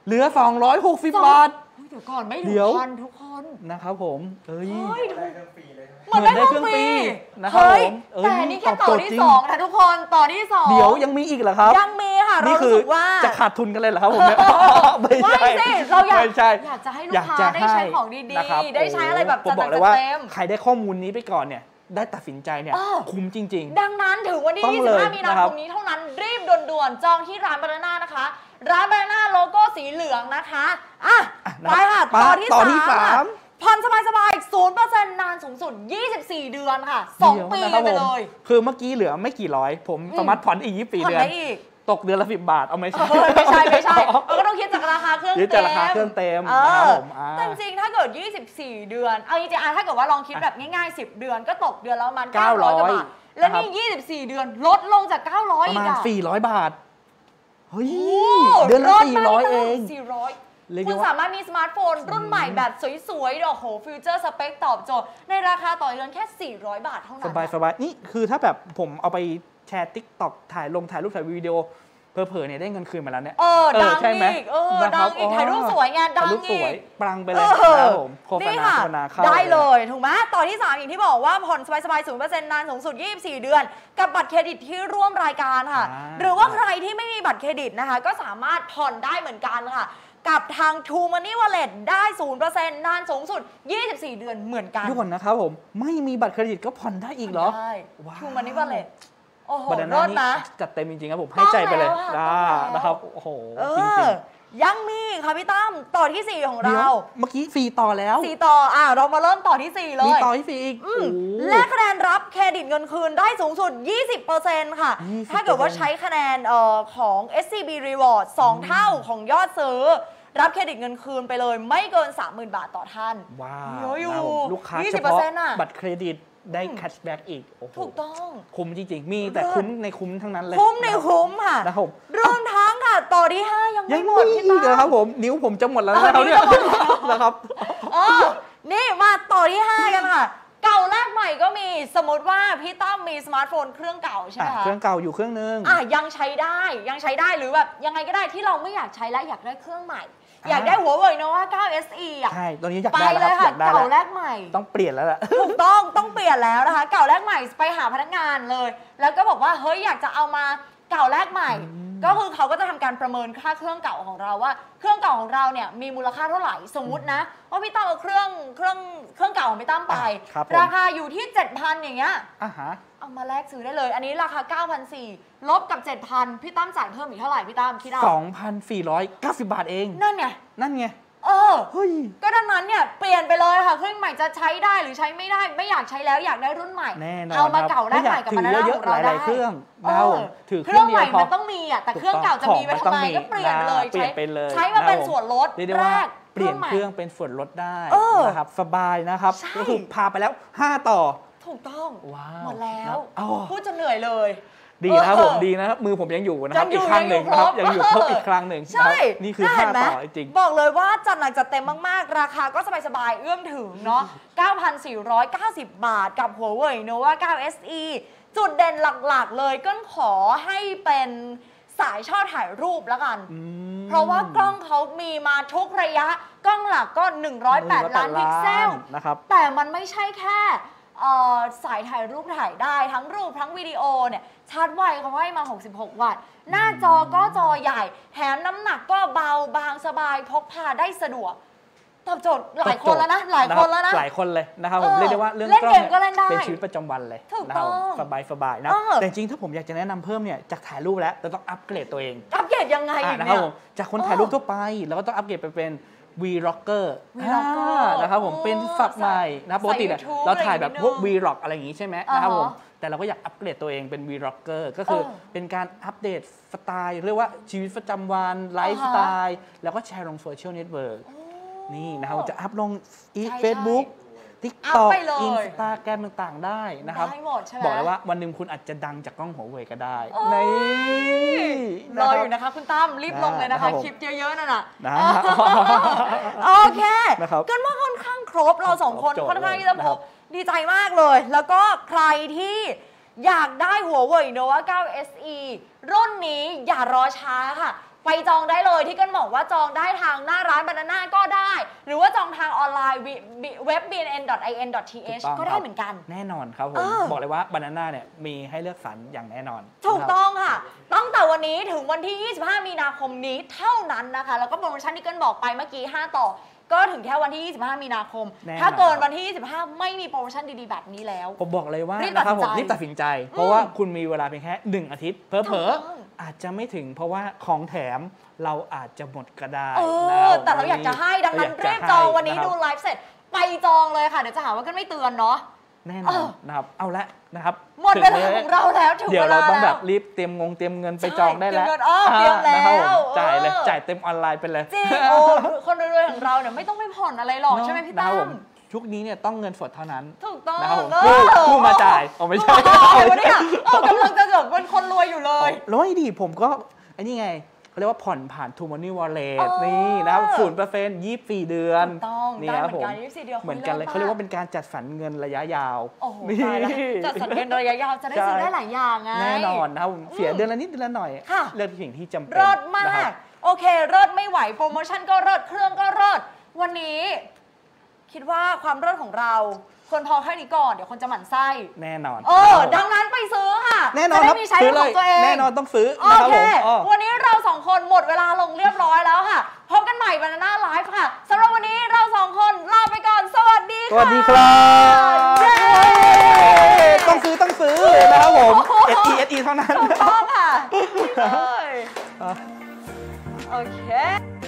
เหลือ260 บาทเดี๋ยวก่อนไม่ถึงพันทุกคนนะครับผมได้เครื่องฟรีเลยเหมือนได้เครื่องฟรีนะครับผมแต่นี่แค่ต่อที่2นะทุกคนต่อที่2 เดี๋ยวยังมีอีกเหรอครับยังมีค่ะเรารู้สึกว่าจะขาดทุนกันเลยเหรอครับผมไม่สิเราอยากจะให้ลูกค้าได้ใช้ของดีๆได้ใช้อะไรแบบจัดเต็มใครได้ข้อมูลนี้ไปก่อนเนี่ยได้ตัดสินใจเนี่ยคุ้มจริงๆดังนั้นถึงวันที่25 มีนาคมนี้เท่านั้นรีบด่วนๆจองที่ร้านบานาน่านะคะร้านบานาน่าโลโก้สีเหลืองนะคะไปค่ะต่อที่3ผ่อนสบายๆ 0% นานสูงสุด24 เดือนค่ะ2 ปีไปเลยคือเมื่อกี้เหลือไม่กี่ร้อยผมสามารถผ่อนอีก24 เดือนตกเดือนละ10 บาทเอาไม่ใช่ไม่ใช่เราก็ต้องคิดจากราคาเครื่องเต็มจากราคาเครื่องเต็มนะครับผมแต่จริงๆถ้าเกิด24 เดือนเอาจริงๆถ้าเกิดว่าลองคิดแบบง่ายๆ10 เดือนก็ตกเดือนละประมาณ900 กว่าบาทแล้วนี่24 เดือนลดลงจาก900 อีกประมาณ 400 บาทเฮ้ยเดือนละ400เอง 400คุณสามารถมีสมาร์ทโฟนรุ่นใหม่แบบสวยๆโอ้โหฟิวเจอร์สเปคตอบโจทย์ในราคาต่อเดือนแค่400 บาทเท่านั้นสบายนี่คือถ้าแบบผมเอาไปแชร์ TikTok ถ่ายรูปถ่ายวิดีโอเผลอๆเนี่ยได้เงินคืนมาแล้วเนี่ยดังใช่ไหมอีกดังอีกถ่ายรูปสวยไงดังอีกปรังไปเลยครับผมโฆษณาเข้าได้เลยถูกไหมต่อที่3อย่างที่บอกว่าผ่อนสบายๆ 0% นานสูงสุด24 เดือนกับบัตรเครดิตที่ร่วมรายการค่ะหรือว่าใครที่ไม่มีบัตรเครดิตนะคะก็สามารถผ่อนได้เหมือนกันค่ะกับทาง True Money Wallet ได้ 0% นานสูงสุด24 เดือนเหมือนกันทุกคนนะครับผมไม่มีบัตรเครดิตก็ผ่อนได้อีกเหรอใช่ True Money Walletโอ้โหรถนะจัดเต็มจริงๆครับผมให้ใจไปเลยนะครับโอ้โหจริงยังมีค่ะพี่ตั้มต่อที่4ของเราเมื่อกี้ฟรีต่อแล้ว 4ต่อเรามาเริ่มต่อที่4เลยมีต่อที่4อีกและคะแนนรับเครดิตเงินคืนได้สูงสุด 20% ค่ะถ้าเกิดว่าใช้คะแนนของ SCB Reward 2 เท่าของยอดซื้อรับเครดิตเงินคืนไปเลยไม่เกิน 30,000 บาทต่อท่านว้าวลูกค้าเฉพาะบัตรเครดิตได้แคชแบ็กอีกถูกต้องคุ้มจริงๆมีแต่คุ้มในคุ้มทั้งนั้นเลยคุ้มในคุ้มค่ะนะครับรวมทั้งค่ะต่อที่5ยังไม่หมดพี่ตาครับผมนิ้วผมจะหมดแล้วนะครับเนี่ยนะครับนี่มาต่อที่5กันค่ะเก่าแลกใหม่ก็มีสมมติว่าพี่ตั้มมีสมาร์ทโฟนเครื่องเก่าใช่ไหมคะเครื่องเก่าอยู่เครื่องนึงยังใช้ได้หรือแบบยังไงก็ได้ที่เราไม่อยากใช้แล้วอยากได้เครื่องใหม่อยากได้หัวเว่ยโนวา9 SE ใช่ตอนนี้อยากได้แล้วอยากได้เก่าแลกใหม่ต้องเปลี่ยนแล้วล่ะถูกต้องเปลี่ยนแล้วนะคะเก่าแลกใหม่ไปหาพนักงานเลยแล้วก็บอกว่าเฮ้ยอยากจะเอามาเก่าแลกใหม่ก็คือเขาก็จะทำการประเมินค่าเครื่องเก่าของเราว่าเครื่องเก่าของเราเนี่ยมีมูลค่าเท่าไหร่สมมุตินะว่าพี่ตั้มเอาเครื่องเก่าของพี่ตั้มไปราคาอยู่ที่ 7,000 อย่างเงี้ยเอามาแลกซื้อได้เลยอันนี้ราคา 9,400 ลบกับ 7,000 พี่ตั้มจ่ายเพิ่มอีกเท่าไหร่พี่ตั้มคิดเอา 2,490 บาทเองนั่นไงเฮ้ยก็ดังนั้นเนี่ยเปลี่ยนไปเลยค่ะเครื่องใหม่จะใช้ได้หรือใช้ไม่ได้ไม่อยากใช้แล้วอยากได้รุ่นใหม่เอามาเก่าได้ใหม่กับBananaของเราได้เครื่องถือเครื่องใหม่มันต้องมีแต่เครื่องเก่าจะมีไว้ทำไมก็เปลี่ยนเลยใช้มาเป็นส่วนลดแรกเปลี่ยนเครื่องเป็นส่วนลดได้นะครับสบายนะครับก็คือพาไปแล้ว5ต่อถูกต้องหมดแล้วพูดจนเหนื่อยเลยดีนะครับผมดีนะครับมือผมยังอยู่นะครับอีกครั้งหนึ่งนะครับยังอยู่ครบอีกครั้งหนึ่งใช่นี่คือ5ต่อจริงบอกเลยว่าจัดหนักจัดเต็มมากๆราคาก็สบายๆเอื้อมถึงเนาะ 9,490 บาทกับหัวเว่ยโนวา9 SE จุดเด่นหลักๆเลยก็ขอให้เป็นสายช่อถ่ายรูปแล้วกันเพราะว่ากล้องเขามีมาทุกระยะกล้องหลักก็108 ล้านพิกเซลนะครับแต่มันไม่ใช่แค่สายถ่ายรูปถ่ายได้ทั้งรูปทั้งวิดีโอเนี่ยชาร์จไวเขาให้มา66 วัตต์หน้าจอก็จอใหญ่แถมน้ำหนักก็เบาบางสบายพกพาได้สะดวกตอบโจทย์หลายคนแล้วนะหลายคนเลยนะครับผมเรียกได้ว่าเรื่องกล้องเป็นชีวิตประจำวันเลยนะครับสบายนะแต่จริงถ้าผมอยากจะแนะนำเพิ่มเนี่ยจากถ่ายรูปแล้วเราต้องอัปเกรดตัวเองอัปเกรดยังไงอีกเนี่ยจากคนถ่ายรูปทั่วไปแล้วก็ต้องอัปเกรดไปเป็นV-Rocker นะครับผมเป็นฝักใหม่นะปกติเนี่ยเราถ่ายแบบพวก V-Rock อะไรอย่างงี้ใช่ไหมนะครับผมแต่เราก็อยากอัปเกรดตัวเองเป็น V-Rocker ก็คือเป็นการอัปเดตสไตล์เรียกว่าชีวิตประจำวันไลฟ์สไตล์แล้วก็แชร์ลงโซเชียลเน็ตเวิร์กนี่นะครับจะอัพลงFacebook TikTok Instagram ต่างๆได้นะครับบอกเลยว่าวันหนึ่งคุณอาจจะดังจากกล้องหัวเว่ยก็ได้รออยู่นะคะคุณตั้มรีบลงเลยนะคะคลิปเยอะๆนั่นน่ะโอเคกันว่าค่อนข้างครบเราสองคนค่อนข้างที่จะพบดีใจมากเลยแล้วก็ใครที่อยากได้หัวเว่ยโนวา9 SE รุ่นนี้อย่ารอช้าค่ะไปจองได้เลยที่กันบอกว่าจองได้ทางหน้าร้าน Banana ก็ได้ หรือว่าจองทางออนไลน์เว็บ bnn.in.th ก็ได้เหมือนกันแน่นอนครับผมบอกเลยว่า Banana เนี่ยมีให้เลือกสรรอย่างแน่นอนถูกต้องค่ะตั้งแต่วันนี้ถึงวันที่ 25 มีนาคมนี้เท่านั้นนะคะแล้วก็โปรโมชั่นที่เกินบอกไปเมื่อกี้5ต่อก็ถึงแค่วันที่ 25 มีนาคมถ้าเกินวันที่ 25 ไม่มีโปรโมชั่นดีๆแบบนี้แล้วผมบอกเลยว่านะครับผมรีบตัดสินใจเพราะว่าคุณมีเวลาเพียงแค่1 อาทิตย์เผลอๆอาจจะไม่ถึงเพราะว่าของแถมเราอาจจะหมดก็ได้แต่เราอยากจะให้ดังนั้นรีบจองวันนี้ดูไลฟ์เสร็จไปจองเลยค่ะเดี๋ยวจะหาว่ากันไม่เตือนเนาะแน่นอนนะครับเอาละนะครับหมดเวลาของเราแล้วถึงเวลาเดี๋ยวเราต้องแบบรีบเตรียมเงินไปจองได้แล้วเตรียมแล้วจ่ายเลยจ่ายเต็มออนไลน์ไปเลยจริงโอ้คนรวยๆของเราเนี่ยไม่ต้องไปผ่อนอะไรหรอกใช่ไหมพี่ตั้มชุกนี้เนี่ยต้องเงินสดเท่านั้นถูกต้องนะครับผมกู้มาจ่ายไม่ใช่วันนี้กำลังจะเกิดเป็นคนรวยอยู่เลยแล้วดีผมก็ไอ้นี่ไงเขาเรียกว่าผ่อนผ่าน True Money Wallet นี่นะครับ0% 24 เดือนนี่ครับผมเหมือนกันเลยเขาเรียกว่าเป็นการจัดสรรเงินระยะยาวจัดสรรเงินระยะยาวจะได้ซื้อได้หลายอย่างไงแน่นอนนะครับเสียเดือนละนิดเดือนละหน่อยเลือกสิ่งที่จำเป็นเลิศมากโอเคเลิศไม่ไหวโปรโมชั่นก็เลิศเครื่องก็เลิศวันนี้คิดว่าความเลิศของเราควรพอแค่นี้ก่อนเดี๋ยวคนจะหมั่นไส้แน่นอนดังนั้นไปซื้อค่ะแน่นอนครับซื้อเลยแน่นอนต้องซื้อโอเควันนี้เรา2คนหมดเวลาลงเรียบร้อยแล้วค่ะพบกันใหม่ Banana Live ค่ะสำหรับวันนี้เรา2คนลาไปก่อนสวัสดีค่ะสวัสดีครับต้องซื้อนะครับผม SE เท่านั้นถูกต้องค่ะโอเค